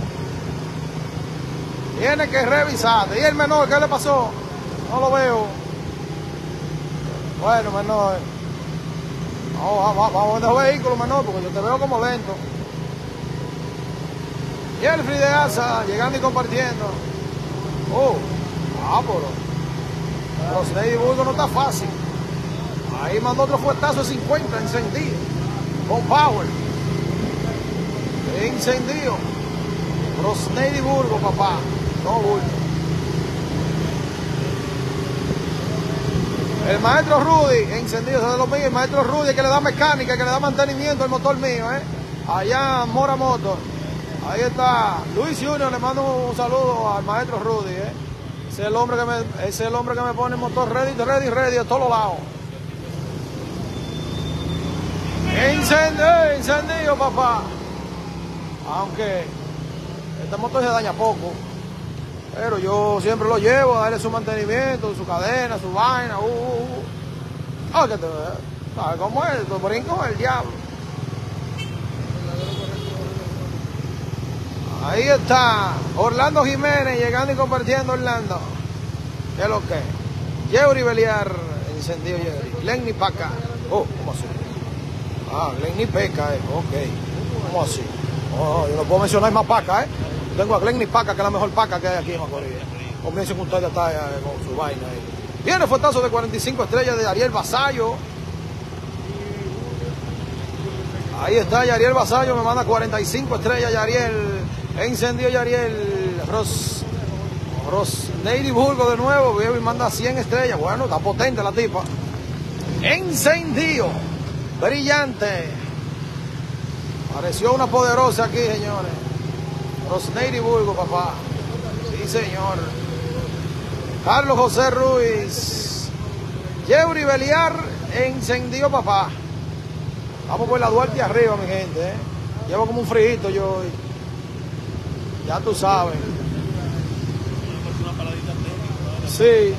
Tienes que revisarte. ¿Y el menor qué le pasó? No lo veo. Bueno, menor. Vamos a vender vehículos, menor, porque yo te veo como lento. Y el Free de Asa, llegando y compartiendo. Pero Rosneidy Burgo no está fácil. Ahí mandó otro fuetazo de 50, encendido. Con power. Encendido. Rosneidy Burgo, papá. No bulto. El maestro Rudy, encendido, eso es lo mío. El maestro Rudy, que le da mecánica, que le da mantenimiento al motor mío, allá en Mora Motor. Ahí está Luis Junior, le mando un saludo al maestro Rudy, Ese es el hombre que me pone el motor ready a todos los lados. Encendido, papá. Aunque este motor se daña poco. Pero yo siempre lo llevo a darle su mantenimiento, su cadena, su vaina. Que te ¿sabes cómo es? Tu brinco el diablo. Ahí está Orlando Jiménez llegando y compartiendo Orlando. ¿Qué es lo que? Yeuri Beliar, encendido Yeuri. Glenny Paca. ¿Cómo así? Glenny Peca, ok. ¿Cómo así? Yo no puedo mencionar más Paca, Tengo a Glenny Paca, que es la mejor Paca que hay aquí en Macorís. Comiencen ustedes está con su vaina ahí. Viene fuetazo de 45 estrellas de Ariel Vasallo. Ahí está Yariel Vasallo, me manda 45 estrellas Yariel. Encendió Yariel. Rosneidy Burgo de nuevo, y manda 100 estrellas. Bueno, está potente la tipa. Encendido. Brillante. Pareció una poderosa aquí, señores. Rosneidy Burgo, papá. Sí, señor. Carlos José Ruiz. Yeuri Beliar, encendido, papá. Vamos por la Duarte arriba, mi gente, Llevo como un frito yo hoy. Ya tú sabes. Sí.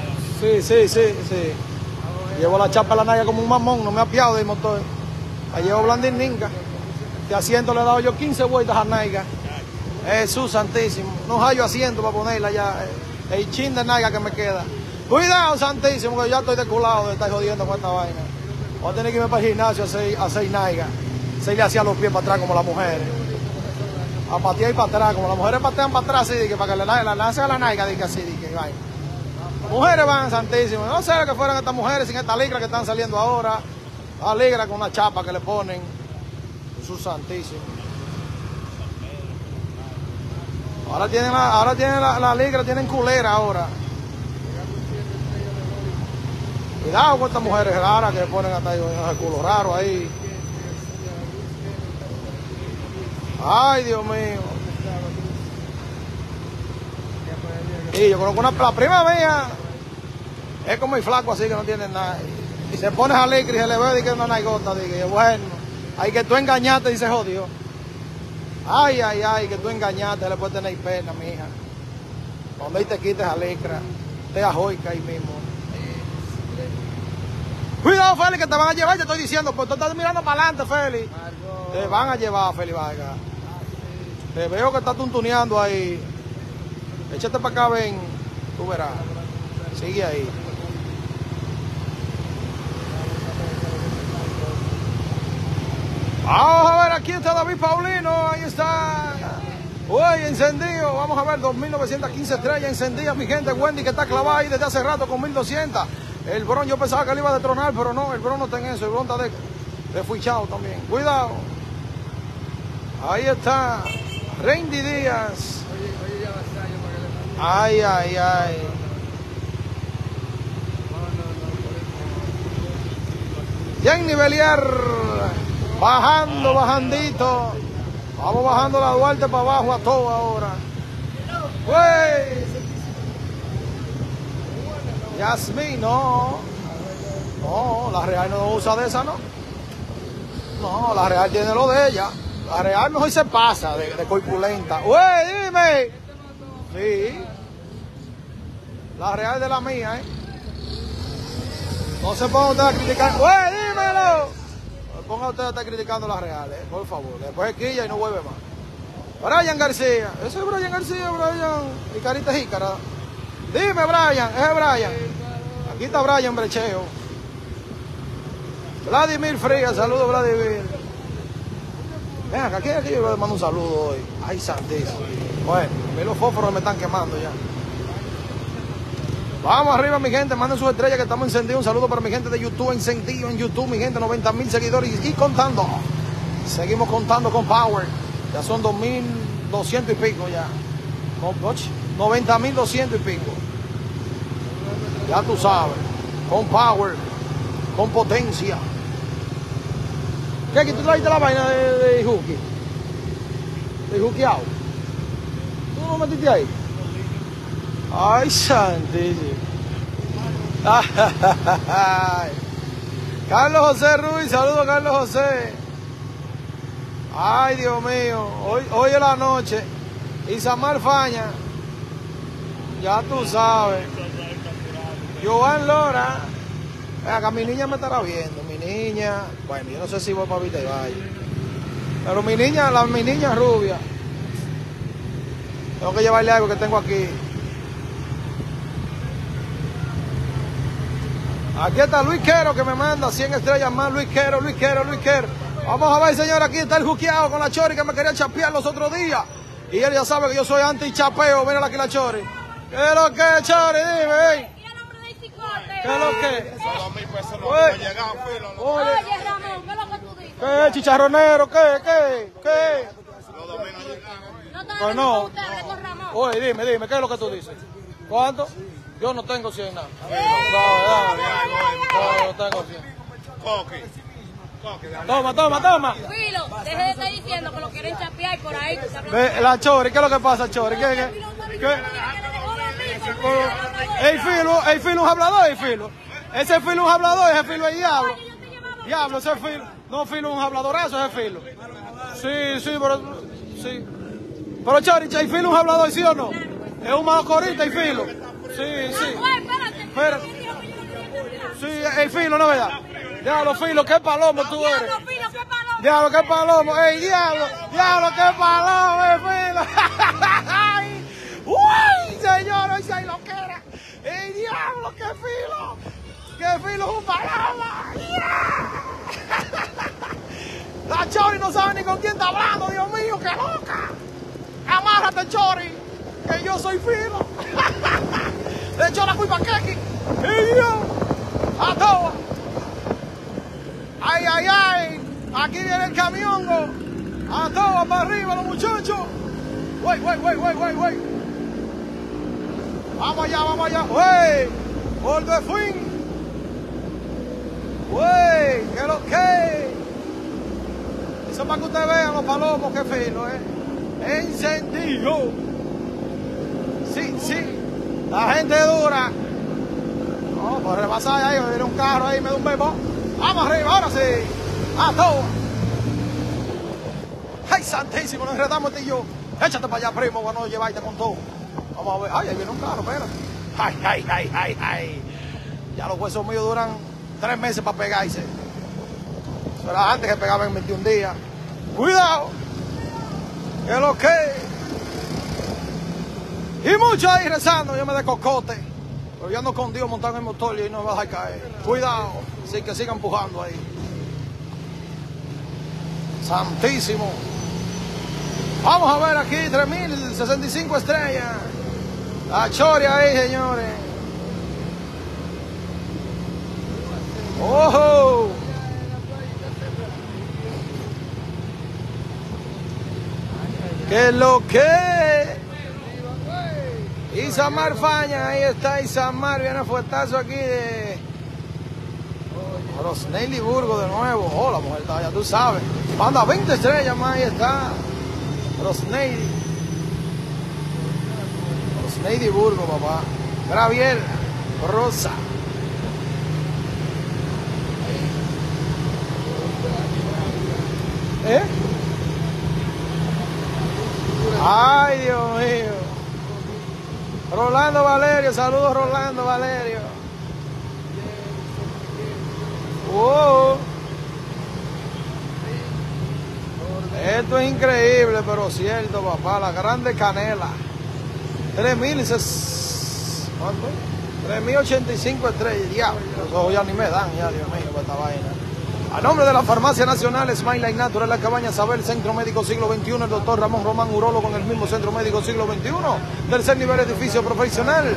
Llevo la chapa a la nalga como un mamón, no me ha apiado del motor. La llevo blandín ninca. Este asiento le he dado yo 15 vueltas a nalga. Jesús santísimo. No hallo asiento para ponerla ya. El chin de nalga que me queda. Cuidado, santísimo, que ya estoy desculado de estar jodiendo con esta vaina. Voy a tener que irme para el gimnasio a hacer nalga. Se le hacía los pies para atrás como las mujeres. A patear y para atrás, como las mujeres patean para atrás, así, para que le lance a la nalga, así, vaina. Mujeres van, santísimo. No sé lo que fueran estas mujeres sin esta ligra que están saliendo ahora. La ligra con una chapa que le ponen. Jesús santísimo. Ahora tienen la ligra, tienen culera ahora. Cuidado con estas mujeres raras que ponen hasta ahí el culo raro ahí. Ay, Dios mío. Y yo conozco la prima mía. Es como el flaco así que no tiene nada. Y se pone a ligra y se le ve que es una naigota. Digo, bueno, hay que tú engañaste y se jodió. Ay, ay, ay, que tú engañaste, le puedes tener pena, mija. Cuando ahí te quites a licra, te ajoica ahí mismo. Cuidado, Félix, que te van a llevar, te estoy diciendo, pues tú estás mirando para adelante, Félix. Te van a llevar, Félix Vargas. Te veo que estás tuntuneando ahí. Échate para acá, ven, tú verás. Sigue ahí. Vamos a ver, aquí está David Paulino, ahí está. Uy, encendido, vamos a ver, 2.915 estrellas encendidas, mi gente. Wendy que está clavada ahí desde hace rato con 1.200. El Bron, yo pensaba que le iba a detronar, pero no, el Bron no está en eso, el Bron está de fuichado también. Cuidado. Ahí está, Randy Díaz. Ay, ay, ay. Jenny Belier. Bajando, bajandito. Vamos bajando la Duarte para abajo a todo ahora. Pues. Yasmín, no. No, la Real no usa de esa, ¿no? No, la Real tiene lo de ella. La Real mejor se pasa de corpulenta. ¡Uy, dime! Sí. La Real de la mía, ¿eh? No se ponga usted a criticar. ¡Uy, dímelo! Ponga usted a estar criticando las reales, por favor. Después quilla y no vuelve más. Brian García. Ese es Brian García, Brian. Y carita jícara. Dime, Brian. Ese es Brian. Aquí está Brian Brecheo. Vladimir Frías. Saludos, Vladimir. Ven acá, aquí yo le mando un saludo hoy. Ay, santísimo. Bueno, a mí los fósforos me están quemando ya. Vamos arriba, mi gente, manden sus estrellas que estamos encendidos. Un saludo para mi gente de YouTube, encendido en YouTube, mi gente, 90.000 seguidores y contando. Seguimos contando con Power. Ya son 2.200 y pico ya. 90.200 y pico. Ya tú sabes. Con Power. Con potencia. ¿Qué? ¿Que tú trajiste la vaina de Juki? De Jukiao. ¿Tú no metiste ahí? Ay, santísimo. Carlos José Ruiz, saludos Carlos José. Ay, Dios mío, hoy es la noche. Isamar Faña, ya tú sabes. Joan Lora, acá mi niña me estará viendo, mi niña. Bueno, yo no sé si voy para Vita y Valle, pero mi niña rubia. Tengo que llevarle algo que tengo aquí. Aquí está Luis Quero que me manda 100 estrellas más. Luis Quero. Vamos a ver, señor, aquí está el juqueado con la Chori que me quería chapear los otros días. Y él ya sabe que yo soy anti-chapeo. Mira aquí la Chori. ¿Qué es lo que, Chori? Dime, ¿eh? ¿Qué es lo que? Solo 1.000 pesos no me llegan, filo. Oye, Ramón, ¿qué es lo que tú dices? ¿Qué, chicharronero? ¿Qué? Los 2.000 no llegan. No te Pues no. usted, hablé con Ramón. Oye, dime, ¿qué es lo que tú dices? ¿Cuánto? Yo no tengo 100 nada. No tengo 100. Coque. Toma. Filo, deje de estar diciendo que lo quieren chapear por ahí. Que se habla- Ve, la Chori, ¿qué es lo que pasa, Chori? ¿Qué? El filo es un hablador, el filo. Ese filo es un hablador, ese filo es diablo. Diablo, ese filo. No, filo es un habladorazo, ese filo. Sí, pero. Sí. Pero Chori, el filo es un hablador, ¿sí o no? Es un macorita el filo. Sí. Espérate. Sí, el filo, ¿no es verdad? Diablo, filo, qué palomo tú eres. Diablo, qué palomo. Ey, diablo, qué palomo, filo. Uy, señor, esa es lo que era. Ey, diablo, qué filo. Qué filo es un palomo. La Chori no sabe ni con quién está hablando, Dios mío, qué loca. Amárrate, Chori, que yo soy filo. Le echó la culpa a Keki. ¡Y Dios! ¡A todo! ¡Ay! Aquí viene el camión. A todo, para arriba, los muchachos. Güey. Vamos allá. Güey. Por de fin. Güey. ¿Qué lo que? Eso para que ustedes vean los palomos, qué fino, Encendido. Sí. La gente dura. No, por rebasar ahí, viene un carro ahí, me da un bebo. Vamos arriba, ahora sí. A todo. ¡Ay, santísimo! Nos enredamos y yo. Échate para allá, primo, cuando lleváis con todo. Vamos a ver. Ay, ahí viene un carro, espérate. Ay. Ya los huesos míos duran 3 meses para pegarse. Eso era antes que pegaban en 21 días. Cuidado. Que lo que. Y muchos ahí rezando, yo me de cocote. Pero yo ando con Dios montado en el motor y no me va a dejar caer. Cuidado, sí que siga empujando ahí. Santísimo. Vamos a ver aquí, 3065 estrellas. La choria ahí, señores. ¡Ojo! ¿Qué lo que? Isamar Faña, ahí está Isamar, viene fuertazo aquí de Rosnelli Burgo de nuevo. Oh, la mujer está allá, tú sabes. Manda 20 estrellas más, ahí está Rosnelli Burgo, papá. Javier Rosa. Ay, Dios mío. Rolando Valerio, saludos Rolando Valerio. Wow. Esto es increíble, pero cierto, papá. La grande canela. 3.085 estrellas. Diablo, los ojos ya ni me dan, ya, Dios mío, esta vaina. A nombre de la Farmacia Nacional, Smile Life Natural, La Cabaña Sabel, Centro Médico Siglo XXI, el doctor Ramón Román, urólogo en el mismo Centro Médico Siglo XXI, tercer nivel edificio profesional.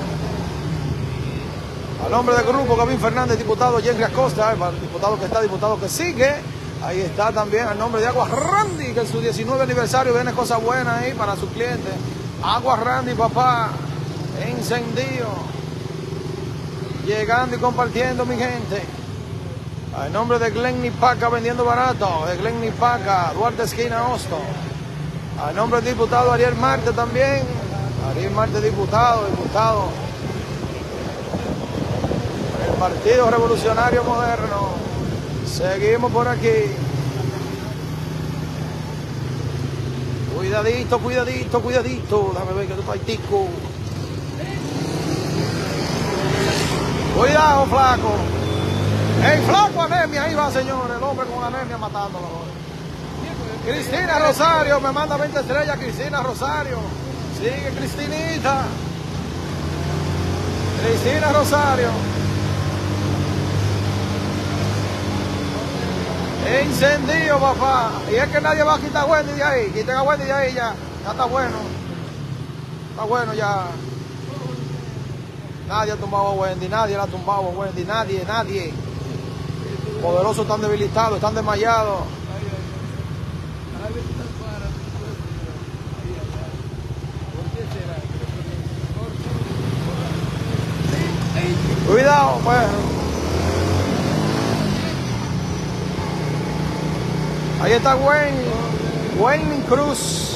A nombre del grupo, Gavín Fernández, diputado Henry Acosta, el diputado que está, diputado que sigue. Ahí está también a nombre de Aguas Randy, que en su 19 aniversario viene cosas buenas ahí para sus clientes. Aguas Randy, papá, encendido. Llegando y compartiendo, mi gente. A nombre de Glen Nipaca, vendiendo barato, de Glen Nipaca, Duarte Esquina, Hosto. A nombre del diputado Ariel Marte también. Ariel Marte, diputado. El Partido Revolucionario Moderno. Seguimos por aquí. Cuidadito. Dame ver que tú estás tico. Cuidado, flaco. El flaco anemia, ahí va, señores, el hombre con anemia matándolo. Cristina Rosario, me manda 20 estrellas, Cristina Rosario. Sigue Cristinita. Cristina Rosario. Encendido, papá. Y es que nadie va a quitar a Wendy de ahí. Quiten a Wendy de ahí ya. Ya está bueno. Está bueno ya. Nadie ha tumbado a Wendy, nadie la ha tumbado a Wendy, nadie. Poderosos están debilitados, están desmayados. Cuidado, pues. Ahí está Wayne Cruz.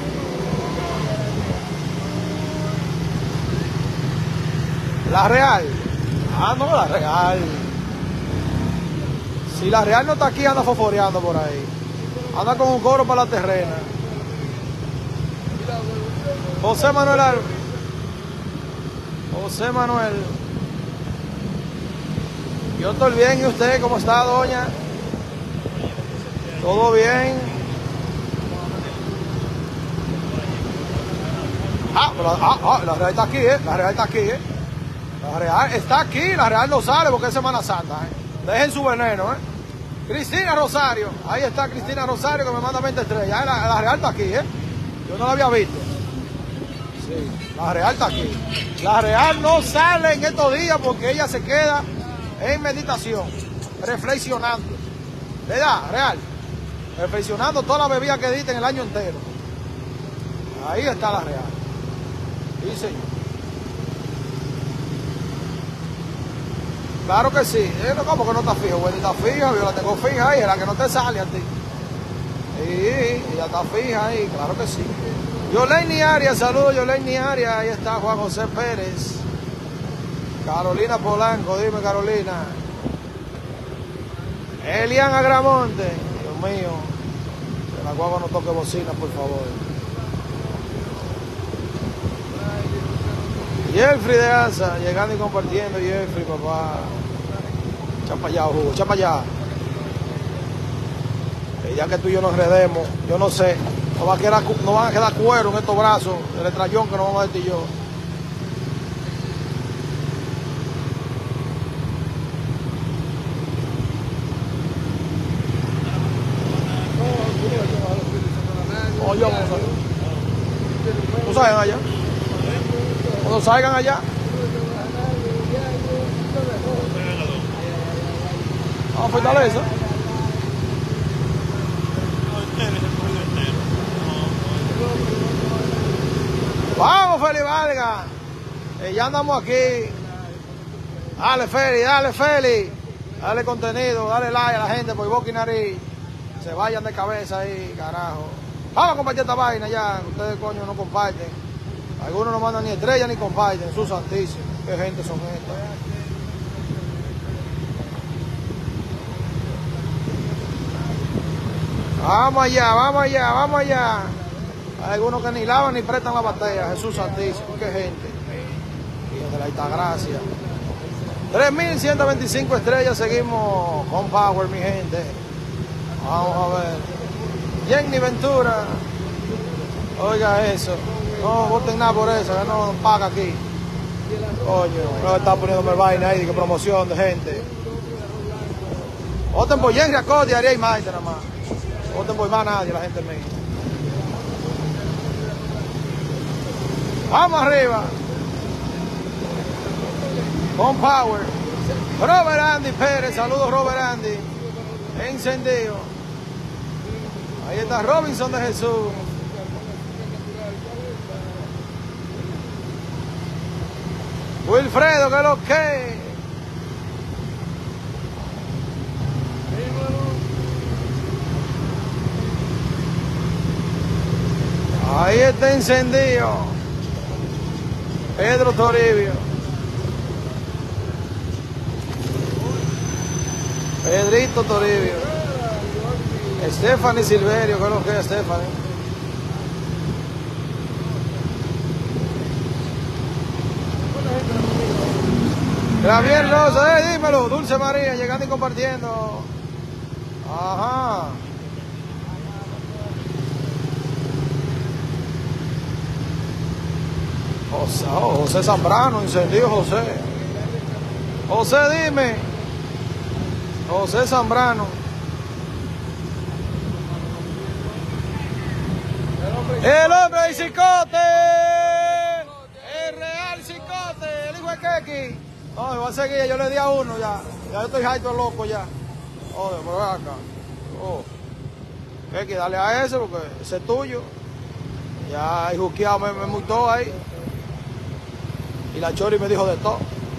La Real. Ah, no, la Real. Si la Real no está aquí, anda fosforeando por ahí. Anda con un coro para la terrena. José Manuel. Yo estoy bien, ¿y usted cómo está, doña? ¿Todo bien? La Real está aquí, La Real está aquí, La Real está aquí, la Real no sale porque es Semana Santa, Dejen su veneno, Cristina Rosario, ahí está Cristina Rosario que me manda 20 estrellas. La Real está aquí, Yo no la había visto. Sí, la Real está aquí. La Real no sale en estos días porque ella se queda en meditación, reflexionando. ¿Verdad, Real? Reflexionando toda la bebida que diste en el año entero. Ahí está la Real. Sí, señor. Claro que sí. ¿Cómo que no está fijo? Bueno, está fija, yo la tengo fija ahí, es la que no te sale a ti. Sí, ya está fija ahí, claro que sí. Yoleni Arias, saludos Yoleni Arias, ahí está Juan José Pérez. Carolina Polanco, dime Carolina. Elian Agramonte, Dios mío, que la guagua no toque bocina, por favor. Jeffrey de Asa, llegando y compartiendo, Jeffrey, papá. Echa para allá, Hugo, echa para allá. Ya que tú y yo nos enredemos, yo no sé, no van a quedar cuero en estos brazos, el estrellón que nos vamos a dar tú y yo. No, yo vamos a salir. ¿No salgan allá? ¿Cuando salgan allá? Ah, Fortaleza. Vamos, Feli Vargas. Ya andamos aquí. Dale, Feli, dale, Feli. Dale contenido, dale like a la gente por boca y nariz. Se vayan de cabeza ahí, carajo. Vamos a compartir esta vaina ya. Ustedes, coño, no comparten. Algunos no mandan ni estrellas ni comparten. Sus santísimos. ¿Qué gente son estas? Vamos allá, vamos allá, vamos allá. Hay algunos que ni lavan ni prestan la batea. Jesús santísimo, qué gente. Dios de la Altagracia. 3.125 estrellas, seguimos con power, mi gente. Vamos a ver. Jenny Ventura. Oiga eso. No voten nada por eso, que no paga aquí. Coño, no está poniéndome vaina ahí, que promoción de gente. Voten por Jenny Acosta y Ariel Maite nada más. Voten por más nadie, la gente mía. Vamos arriba. Con power. Robert Andy Pérez, saludos Robert Andy. Encendido. Ahí está Robinson de Jesús. Wilfredo, que lo que. Ahí está encendido. Pedro Toribio. Pedrito Toribio. Stephanie Silverio, ¿qué es lo que es Stephanie? Javier Rosa, dímelo, Dulce María, llegando y compartiendo. Ajá. José Zambrano, encendido José. José, dime. José Zambrano. El hombre del cicote. El real cicote. El hijo de Keki. No, me va a seguir, yo le di a uno ya. Ya yo estoy harto loco ya. Joder, pero ven acá. Oh. Keki, dale a ese porque ese es tuyo. Ya el juqueado me mutó ahí. Y la Chori me dijo de todo.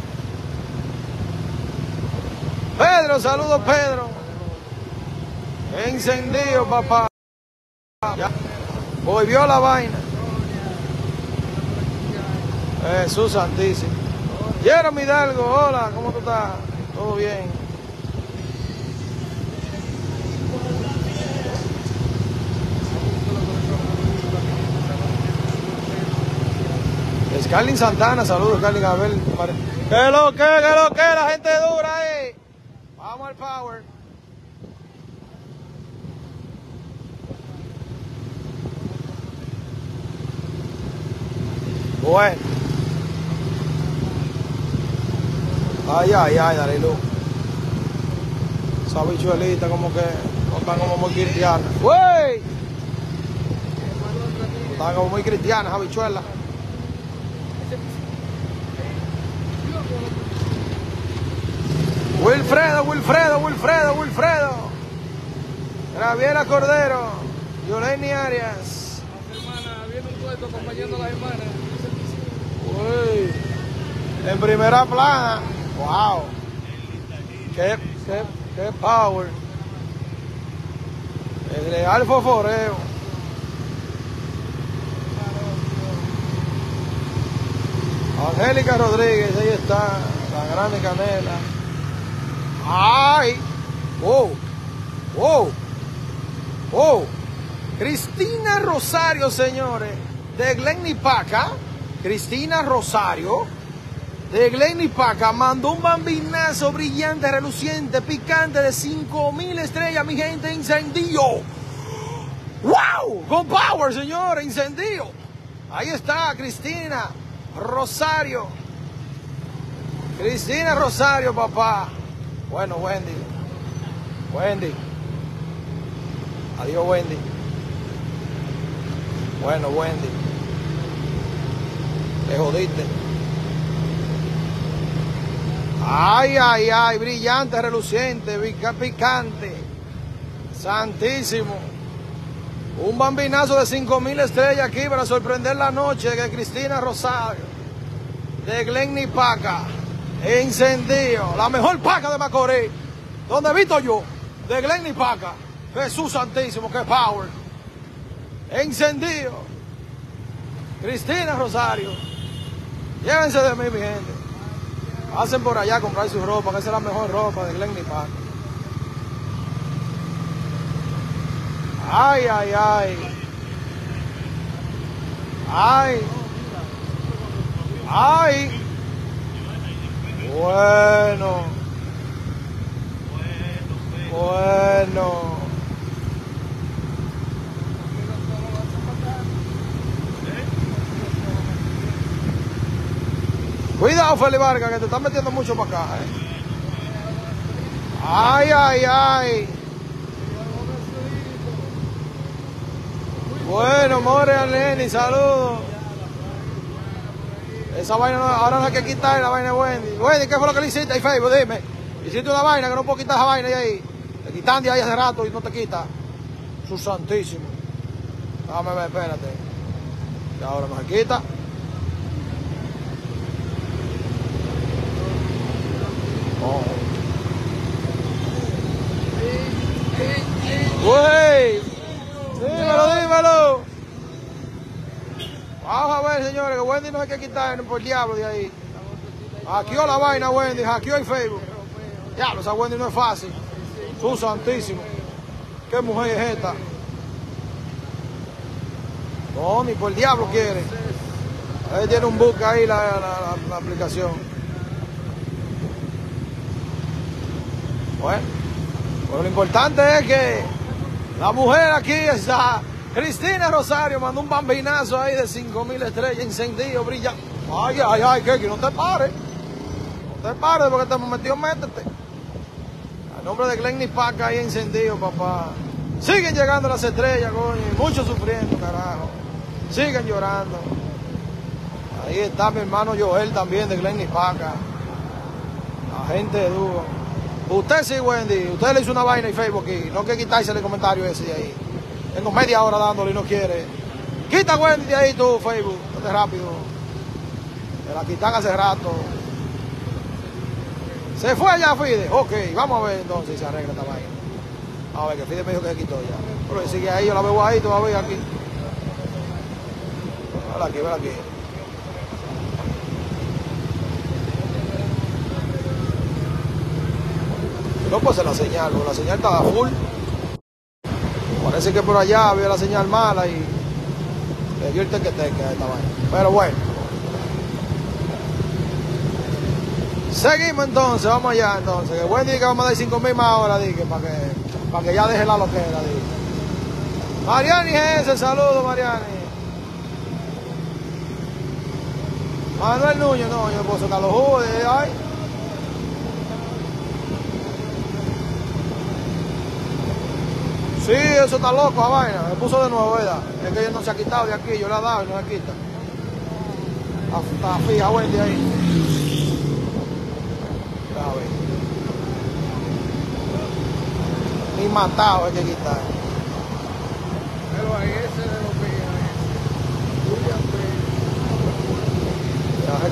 Pedro, saludos Pedro. Encendido, papá. Ya. Volvió la vaina. Jesús santísimo. Jeremy Hidalgo, hola, ¿cómo tú estás? ¿Todo bien? Scarlin Santana, saludos Scarlin Abel. ¿Qué lo que, la gente dura ahí? Vamos al power. Bueno. Ay, dale luz. Esa bichuelita como que no están como muy cristianas. ¡Wey! Están como muy cristianas, esa bichuela. Wilfredo. Graviela Cordero. Yoleni Arias. acompañando a las hermanas. Uy. En primera plana. Wow. Qué power. El real foforeo. Angélica Rodríguez, ahí está, la grande Canela. ¡Ay! ¡Wow! ¡Wow! ¡Wow! Cristina Rosario, señores, de Glenny Paca. Cristina Rosario, de Glenny Paca, mandó un bambinazo brillante, reluciente, picante de 5,000 estrellas, mi gente, incendio. ¡Wow! Con power, señores, incendio. Ahí está, Cristina Rosario. Cristina Rosario, papá. Bueno, Wendy. Wendy. Adiós, Wendy. Bueno, Wendy. Te jodiste. Ay, ay, ay. Brillante, reluciente, picante. Santísimo. Un bambinazo de 5,000 estrellas aquí para sorprender la noche de Cristina Rosario, de Glenny Paca. Encendido. La mejor paca de Macorís. Donde he visto yo, de Glenny Paca. Jesús Santísimo, qué power. Encendido. Cristina Rosario. Llévense de mí, mi gente. Hacen por allá a comprar su ropa, que esa es la mejor ropa de Glenny Paca. Ay, ay, ay. Ay. Ay. Bueno. Bueno. Cuidado, Feli Vargas, que te están metiendo mucho para acá, Ay, ay, ay. Bueno, More Arleni, saludos. Esa vaina no, ahora no hay que quitar la vaina de Wendy. Wendy, ¿qué fue lo que le hiciste ahí, Facebook? Dime. Hiciste una vaina que no puedo quitar esa vaina de ahí. Te quitan de ahí hace rato y no te quita. Su santísimo. Déjame ver, espérate. Que ahora no se quita. Oh. Güey. Dímelo, dímelo. Vamos a ver, señores, que Wendy no hay que quitar por el diablo de ahí. Hackeó la vaina, Wendy, hackeó el Facebook. Diablo, esa Wendy no es fácil. Su santísimo. ¿Qué mujer es esta? No, ni por el diablo quiere. Ahí tiene un bug ahí la aplicación. Bueno, pues lo importante es que la mujer aquí está. Cristina Rosario mandó un bambinazo ahí de 5,000 estrellas, encendido, brillante. Ay, ay, ay, que no te pares. No te pares porque te hemos metido, métete. Al nombre de Glenny Paca ahí encendido, papá. Siguen llegando las estrellas, coño. Muchos sufriendo, carajo. Siguen llorando. Ahí está mi hermano Joel también de Glenny Paca. La gente de duro. Usted sí, Wendy. Usted le hizo una vaina en Facebook aquí. No que quitarse el comentario ese de ahí. Tengo media hora dándole y no quiere. Quita, Wendy, de ahí tú, Facebook. Date rápido. Me la quitan hace rato. ¿Se fue allá, Fide? Ok, vamos a ver entonces si se arregla esta vaina. A ver, que Fide me dijo que se quitó ya. Pero sigue ahí, yo la veo ahí todavía aquí. Vela aquí, vela aquí. No puede ser la señal, porque la señal está full. Parece que por allá había la señal mala y le dio el teque-teque a esta vaina. Pero bueno. Seguimos entonces, vamos allá entonces. Que Wendy que vamos a dar 5,000 más ahora, dije, para que ya deje la loquera, dije. Mariani ese, saludo Mariani. Manuel Núñez, no, yo no puedo sacar los jugos de ahí. Sí, eso está loco, la vaina. Me puso de nuevo, ¿verdad? Es que él no se ha quitado de aquí, yo le he dado y no se quita. Está fija Wendy ahí. A ver. Ni matado hay que quitar. Pero ahí ese de los míos.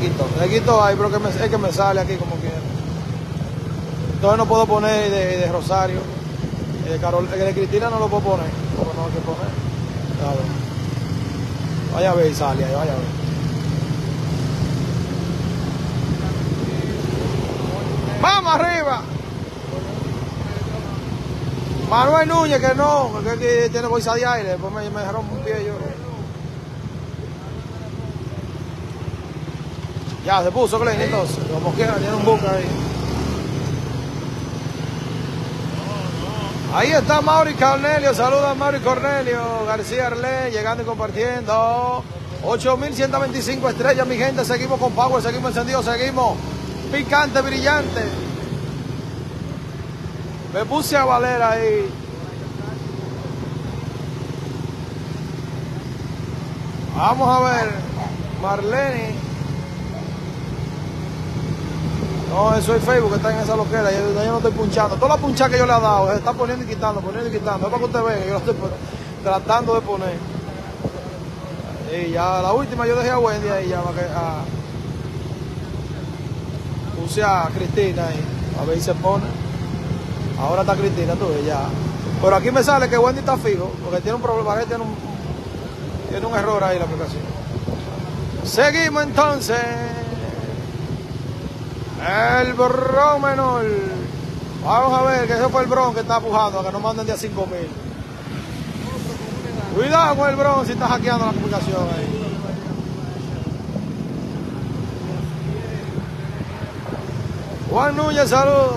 Se quitó ahí, pero es que me sale aquí como quiera. Entonces no puedo poner de Rosario. El de Cristina no lo puedo poner. Porque no hay que poner. A ver. Vaya a ver, sale ahí, vaya a ver. ¡Vamos arriba! Manuel Núñez, que no, que tiene bolsa de aire, después me dejaron un pie yo. Ya, se puso Glenn entonces, como quiera, tiene un buque ahí. Ahí está Mauri Cornelio, saluda a Mauri Cornelio, García Arlé, llegando y compartiendo. 8.125 estrellas, mi gente, seguimos con power, seguimos encendidos, seguimos picante, brillante. Me puse a valer ahí. Vamos a ver. Marlene. No, eso es Facebook que está en esa loquera. Yo no estoy punchando. Toda la punchada que yo le he dado, se está poniendo y quitando, poniendo y quitando. Es para que usted vea, yo lo estoy tratando de poner. Y ya la última yo dejé a Wendy ahí ya para que puse a Cristina ahí. A ver si se pone. Ahora está Cristina, tú ves, ya. Pero aquí me sale que Wendy está fijo, porque tiene un problema, tiene un error ahí la aplicación. Seguimos entonces. El Bron menor. Vamos a ver que ese fue el Bron que está pujando, a que no manden de a 5.000. Cuidado con el Bron si está hackeando la comunicación ahí. Juan Núñez, saludos.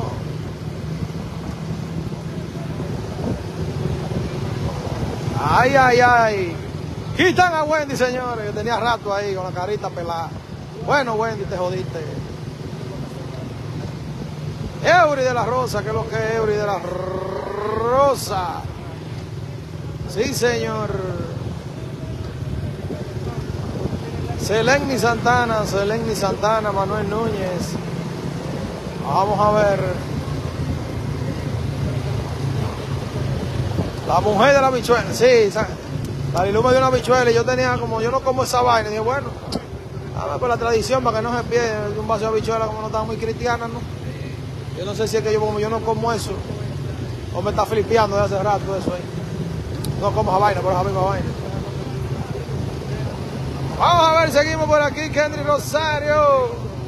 Ay, ay, ay. Quitan a Wendy, señores. Yo tenía rato ahí con la carita pelada. Bueno, Wendy, te jodiste. Eury de la Rosa, ¿qué es lo que es Eury de la Rosa? Sí, señor. Seleni Santana, Manuel Núñez. Vamos a ver. La mujer de la bichuela, sí, la Lilu me dio una bichuela y yo tenía como, yo no como esa vaina. Y dije, bueno, a ver por la tradición para que no se pierda un vaso de bichuela como no estaba muy cristiana, ¿no? Yo no sé si es que yo no como eso, o me está flipeando de hace rato eso ahí. No como esa vaina, por esa misma vaina. Vamos a ver, seguimos por aquí, Kendry Rosario.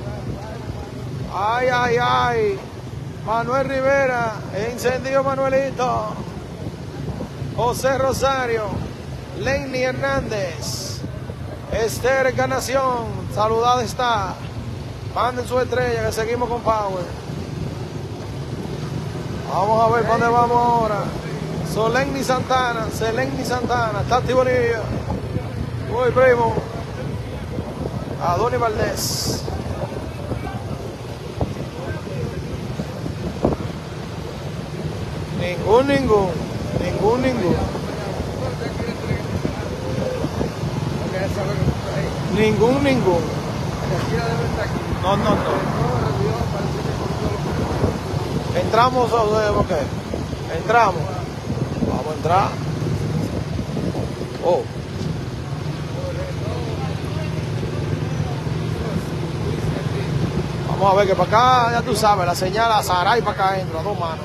Ay, ay, ay. Manuel Rivera, encendido Manuelito. José Rosario, Lenny Hernández, Esther Encarnación, saludada está. Manden su estrella que seguimos con power. Vamos a ver para dónde vamos ahora. Seleni Santana, Tati Bonilla. Uy, primo. Adonis Valdés. Ningún. No. Entramos, ¿ok? Entramos. Vamos a entrar. Oh. Vamos a ver que para acá, ya tú sabes, la señal a Saray para acá adentro, a dos manos.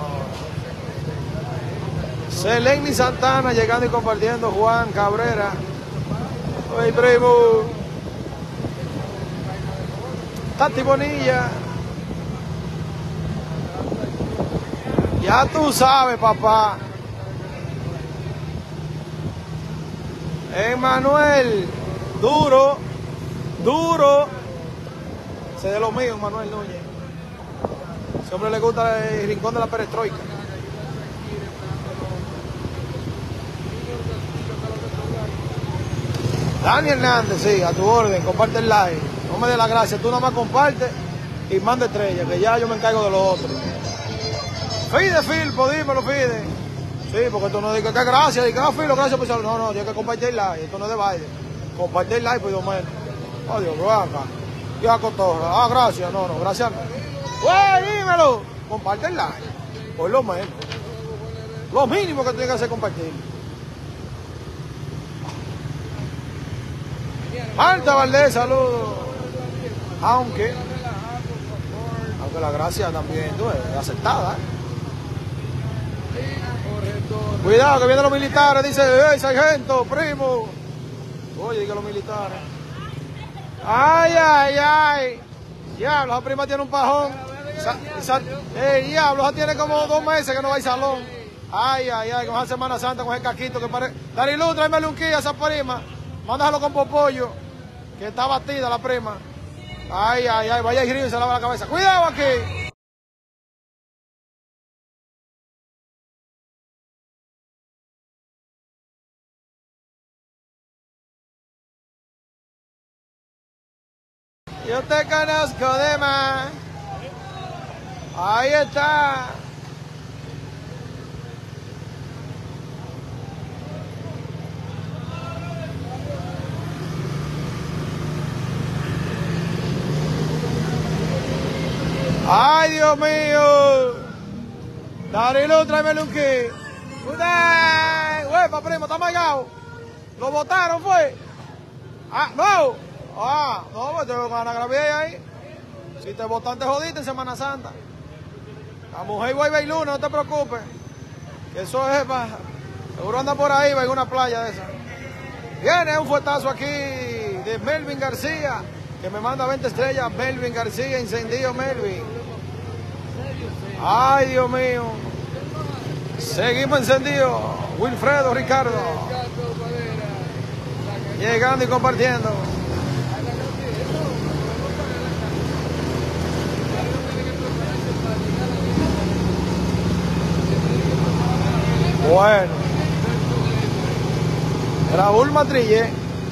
Seleni Santana llegando y compartiendo. Juan Cabrera. Oye, primo. Tati Bonilla. Ya tú sabes, papá. Emanuel. Duro. Ese de lo mío, Manuel Núñez. Ese hombre le gusta el rincón de la perestroika. Dani Hernández, sí, a tu orden, comparte el like. No me dé la gracia, tú nada más comparte y manda estrella, que ya yo me encargo de los otros. Fide, Filpo, dímelo, Fide. Sí, porque tú no dices que gracias, y que Filo, gracias por eso. No, tienes que compartir el like, esto no es de baile. Compartir el like, pues Dios menos. Oh, Dios, bro, acá. Ya cotorra. Gracias, no, gracias. Güey, dímelo. Comparte el like, por lo menos. Lo mínimo que tienes que hacer es compartir. Marta Valdés, saludos. Aunque la gracia también es aceptada. Cuidado que vienen los militares, dice, ¡hey, sargento, primo! Oye, que los militares. ¡Ay, ay, ay! Diablo, esa prima tiene un pajón. Diablo, esa tiene como 2 meses que no va al salón. Ay, ay, ay, con esa Semana Santa, con el caquito que parece. Darilu, tráeme un kilo a esa prima. Mándalo con popollo, que está batida la prima. Ay, ay, ay, vaya y río y se lava la cabeza. ¡Cuidado aquí! Yo te conozco de más. Ahí está. Ay, Dios mío. Darilu, tráemele un kit. Huepa, primo, está amargado. Lo botaron, fue. Ah, no. Ah, no, pues te van a grabar ahí. Si te botan, te jodiste en Semana Santa. La mujer vuelve y luna, no te preocupes. Que eso es, seguro anda por ahí, va en una playa de esa. Viene un fuetazo aquí de Melvin García, que me manda 20 estrellas. Melvin García, incendio Melvin. Ay, Dios mío. Seguimos encendidos. Wilfredo Ricardo. Llegando y compartiendo. Bueno, Raúl Matrillé,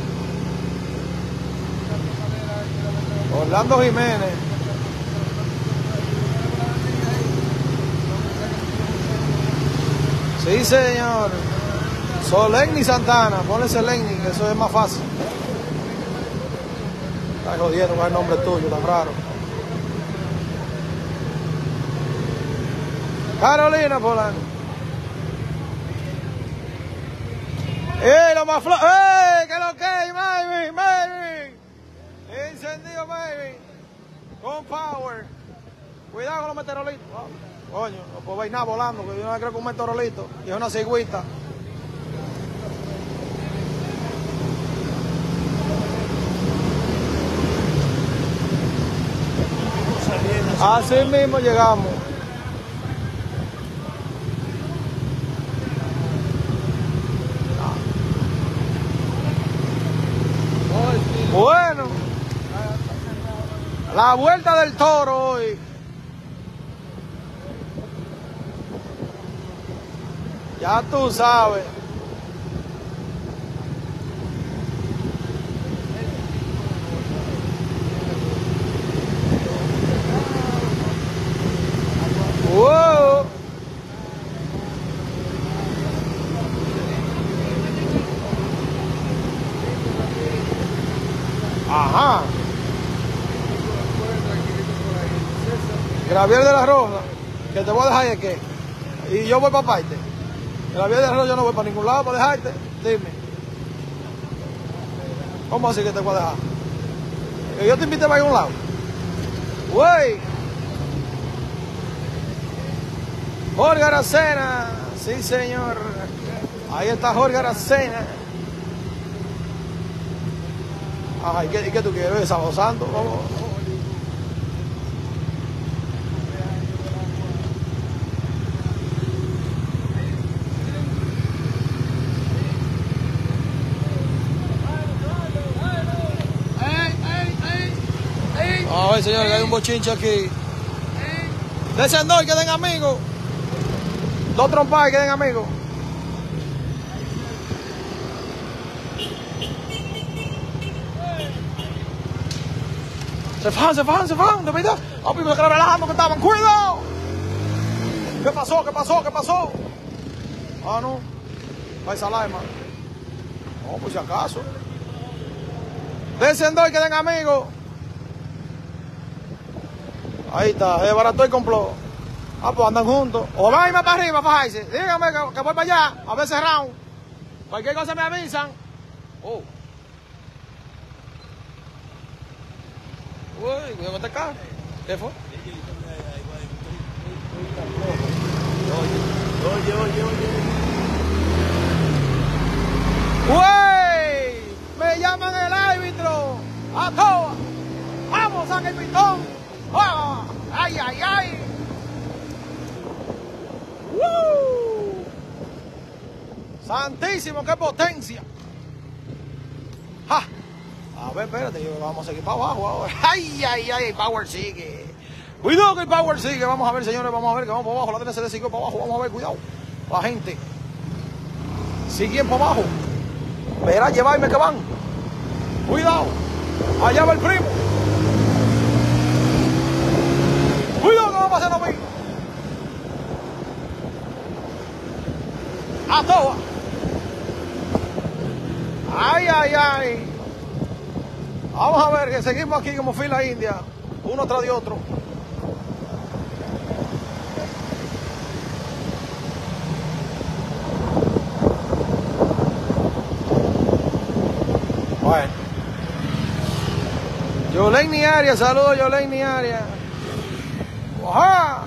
Orlando Jiménez, sí señor, Solenny Santana, ponle Solenny, que eso es más fácil. Estás jodiendo con el nombre tuyo, tan raro. Carolina Polanco. Lo más flojo! ¡Que lo que! ¡Maybe! Encendido, maybe. Con power. Cuidado con los meteorolitos. Oh, coño, no puedo ver nada volando, que yo no creo que un meteorolito. Y es una cigüita. Así mismo llegamos. Bueno, la vuelta del toro hoy. Ya tú sabes. Wow. Ajá. Javier de la Rosa, que te voy a dejar de qué. Y yo voy para parte. Javier de la Rosa, yo no voy para ningún lado para dejarte. Dime. ¿Cómo así que te voy a dejar? Que yo te invité para algún lado. Güey. Jorge Aracena. Sí, señor. Ahí está Jorge Aracena. Ajá, ¿y qué tú quieres? ¿Sábado Santo? ¿Cómo? A ver, señor, que hay un bochinche aquí. Descendor, que den amigos. 2 trompas, que den amigos. Se fajan, de verdad. Ah, pues me quedaron relajando que estaban. ¡Cuidado! ¿Qué pasó? Ah, no. Va esa alarma. No, pues si acaso. Descendor, que den amigos. Ahí está, se barató y complot. Ah, pues andan juntos. O van a irme para arriba, fajarse. Dígame que voy para allá, a ver ese round. Cualquier cosa me avisan. Oh. Uy, cuidado con este carro. ¿Qué fue? Oye. ¡Uy! Me llaman el árbitro. ¡A toa! ¡Vamos, saca el pitón! ¡Oh! ¡Ay! ¡Woo! ¡Santísimo, qué potencia! ¡Ja! A ver, espérate, vamos a seguir para abajo ahora. ¡Ay! El Power sigue. Cuidado que el Power sigue. Vamos a ver, señores, vamos a ver que vamos para abajo. La TNCD siguió para abajo. Vamos a ver, cuidado. La gente. Siguen para abajo. Verá, llevarme que van. Cuidado. Allá va el primo. Cuidado que va a pasar a mí. A toa. Ay. Vamos a ver que seguimos aquí como fila india. Uno tras de otro. Bueno. Yoleni Arias, saludos Yoleni Arias. ¡Ajá!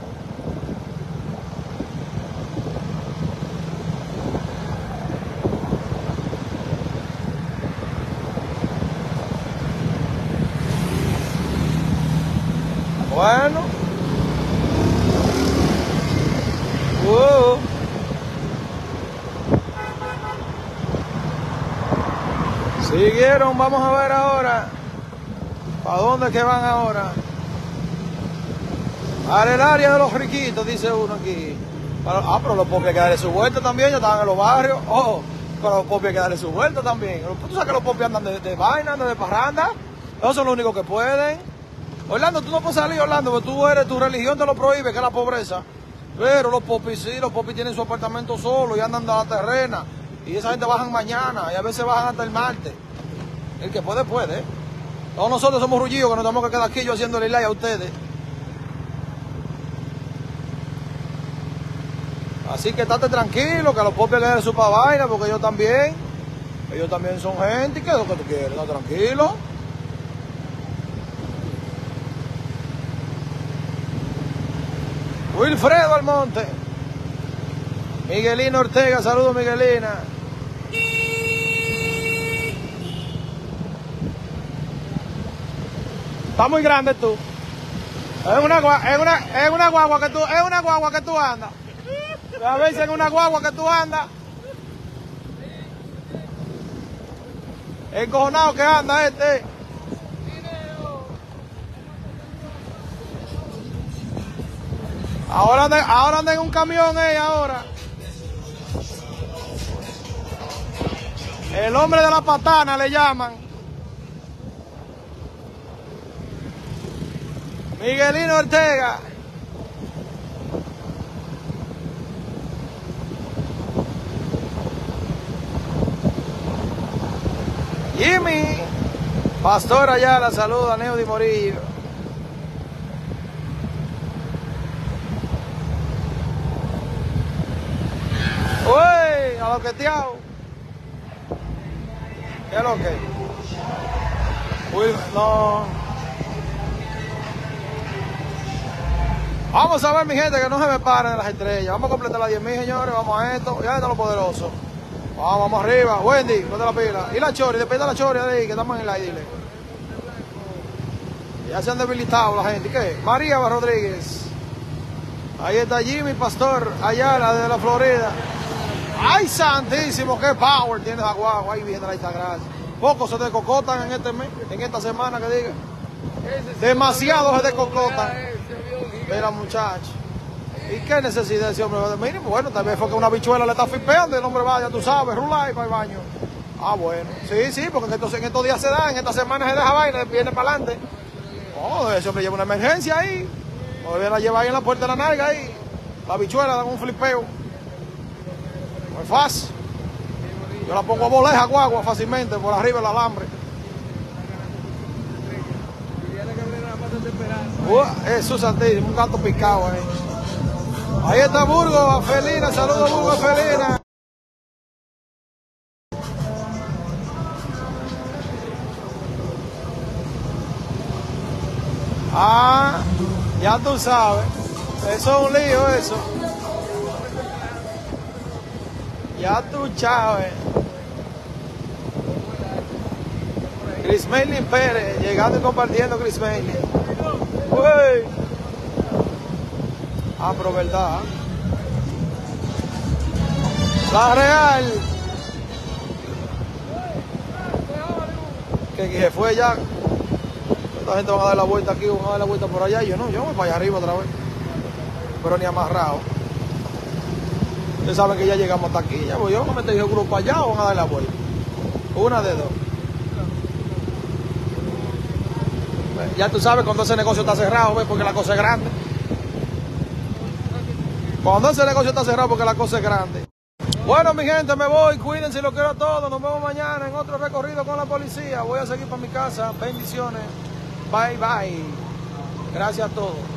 Bueno. Siguieron, vamos a ver ahora. ¿Para dónde que van ahora? Al área de los riquitos, dice uno aquí. Pero los popis hay que darle su vuelta también, ya estaban en los barrios. Oh, pero los popis hay que darle su vuelta también. Tú sabes que los popis andan de vaina, andan de parranda. Esos son los únicos que pueden. Orlando, tú no puedes salir, Orlando, porque tu religión te lo prohíbe, que es la pobreza. Pero los popis sí, los popis tienen su apartamento solo y andan a la terrena. Y esa gente bajan mañana y a veces bajan hasta el martes. El que puede, puede. Todos nosotros somos rullidos que nos tenemos que quedar aquí yo haciéndole like a ustedes. Así que estate tranquilo, que a los popis le den su pa' vaina, porque ellos también son gente. ¿Y qué es lo que tú quieres? ¿Estás tranquilo? Wilfredo Almonte. Miguelina Ortega, saludos Miguelina. Está muy grande tú. Es una guagua que tú andas. A veces en una guagua que tú andas. Encojonado que anda este. Ahora anda en un camión, ahora. El hombre de la patana le llaman. Miguelino Ortega. Jimmy. Pastor Ayala, saluda a Neudi Morillo. Uy, a lo que te hago. ¿Qué es lo que? Uy, no. Vamos a ver, mi gente, que no se me paren de las estrellas. Vamos a completar las 10.000, señores. Vamos a esto. Ya está lo poderoso. Vamos arriba. Wendy, ponte la pila. Y la Chori, despide la Chori de ahí, que estamos en el aire. Ya se han debilitado la gente. ¿Qué? María Rodríguez. Ahí está Jimmy Pastor Ayala de la Florida. ¡Ay, santísimo! ¡Qué power tiene esa guagua! Ahí viene la Instagram. Pocos se descocotan en este mes, en esta semana, que diga. Demasiados se descocotan. Mira, muchacho. ¿Y qué necesidad ese hombre? Mínimo, bueno, tal vez fue que una bichuela le está fipeando y el hombre vaya, tú sabes, rulay para el baño. Ah, bueno. Sí, porque en estos días se da, en estas semanas se deja vaina, viene para adelante. Oh, ese hombre lleva una emergencia ahí. O la lleva ahí en la puerta de la nalga ahí. La bichuela da un flipeo. No es fácil. Yo la pongo a boleja guagua fácilmente por arriba del alambre. Jesús santísimo, un gato picado ahí. Ahí está Burgos, Felina, saludos Burgos, Felina. Ah, ya tú sabes. Eso es un lío, eso. Ya tú sabes. Chris Merlin Pérez, llegando y compartiendo Chris Merlin. Uy. Ah, pero verdad. La Real. Que se fue ya. Esta gente va a dar la vuelta aquí, van a dar la vuelta por allá. Yo no, yo voy para allá arriba otra vez. Pero ni amarrado. Ustedes saben que ya llegamos hasta aquí. Ya voy yo, me metí el grupo allá o van a dar la vuelta. Una de dos. Ya tú sabes cuando ese negocio está cerrado, ¿ves? Porque la cosa es grande. Cuando ese negocio está cerrado porque la cosa es grande. Bueno, mi gente, me voy. Cuídense, lo quiero a todos. Nos vemos mañana en otro recorrido con la policía. Voy a seguir para mi casa. Bendiciones. Bye, bye. Gracias a todos.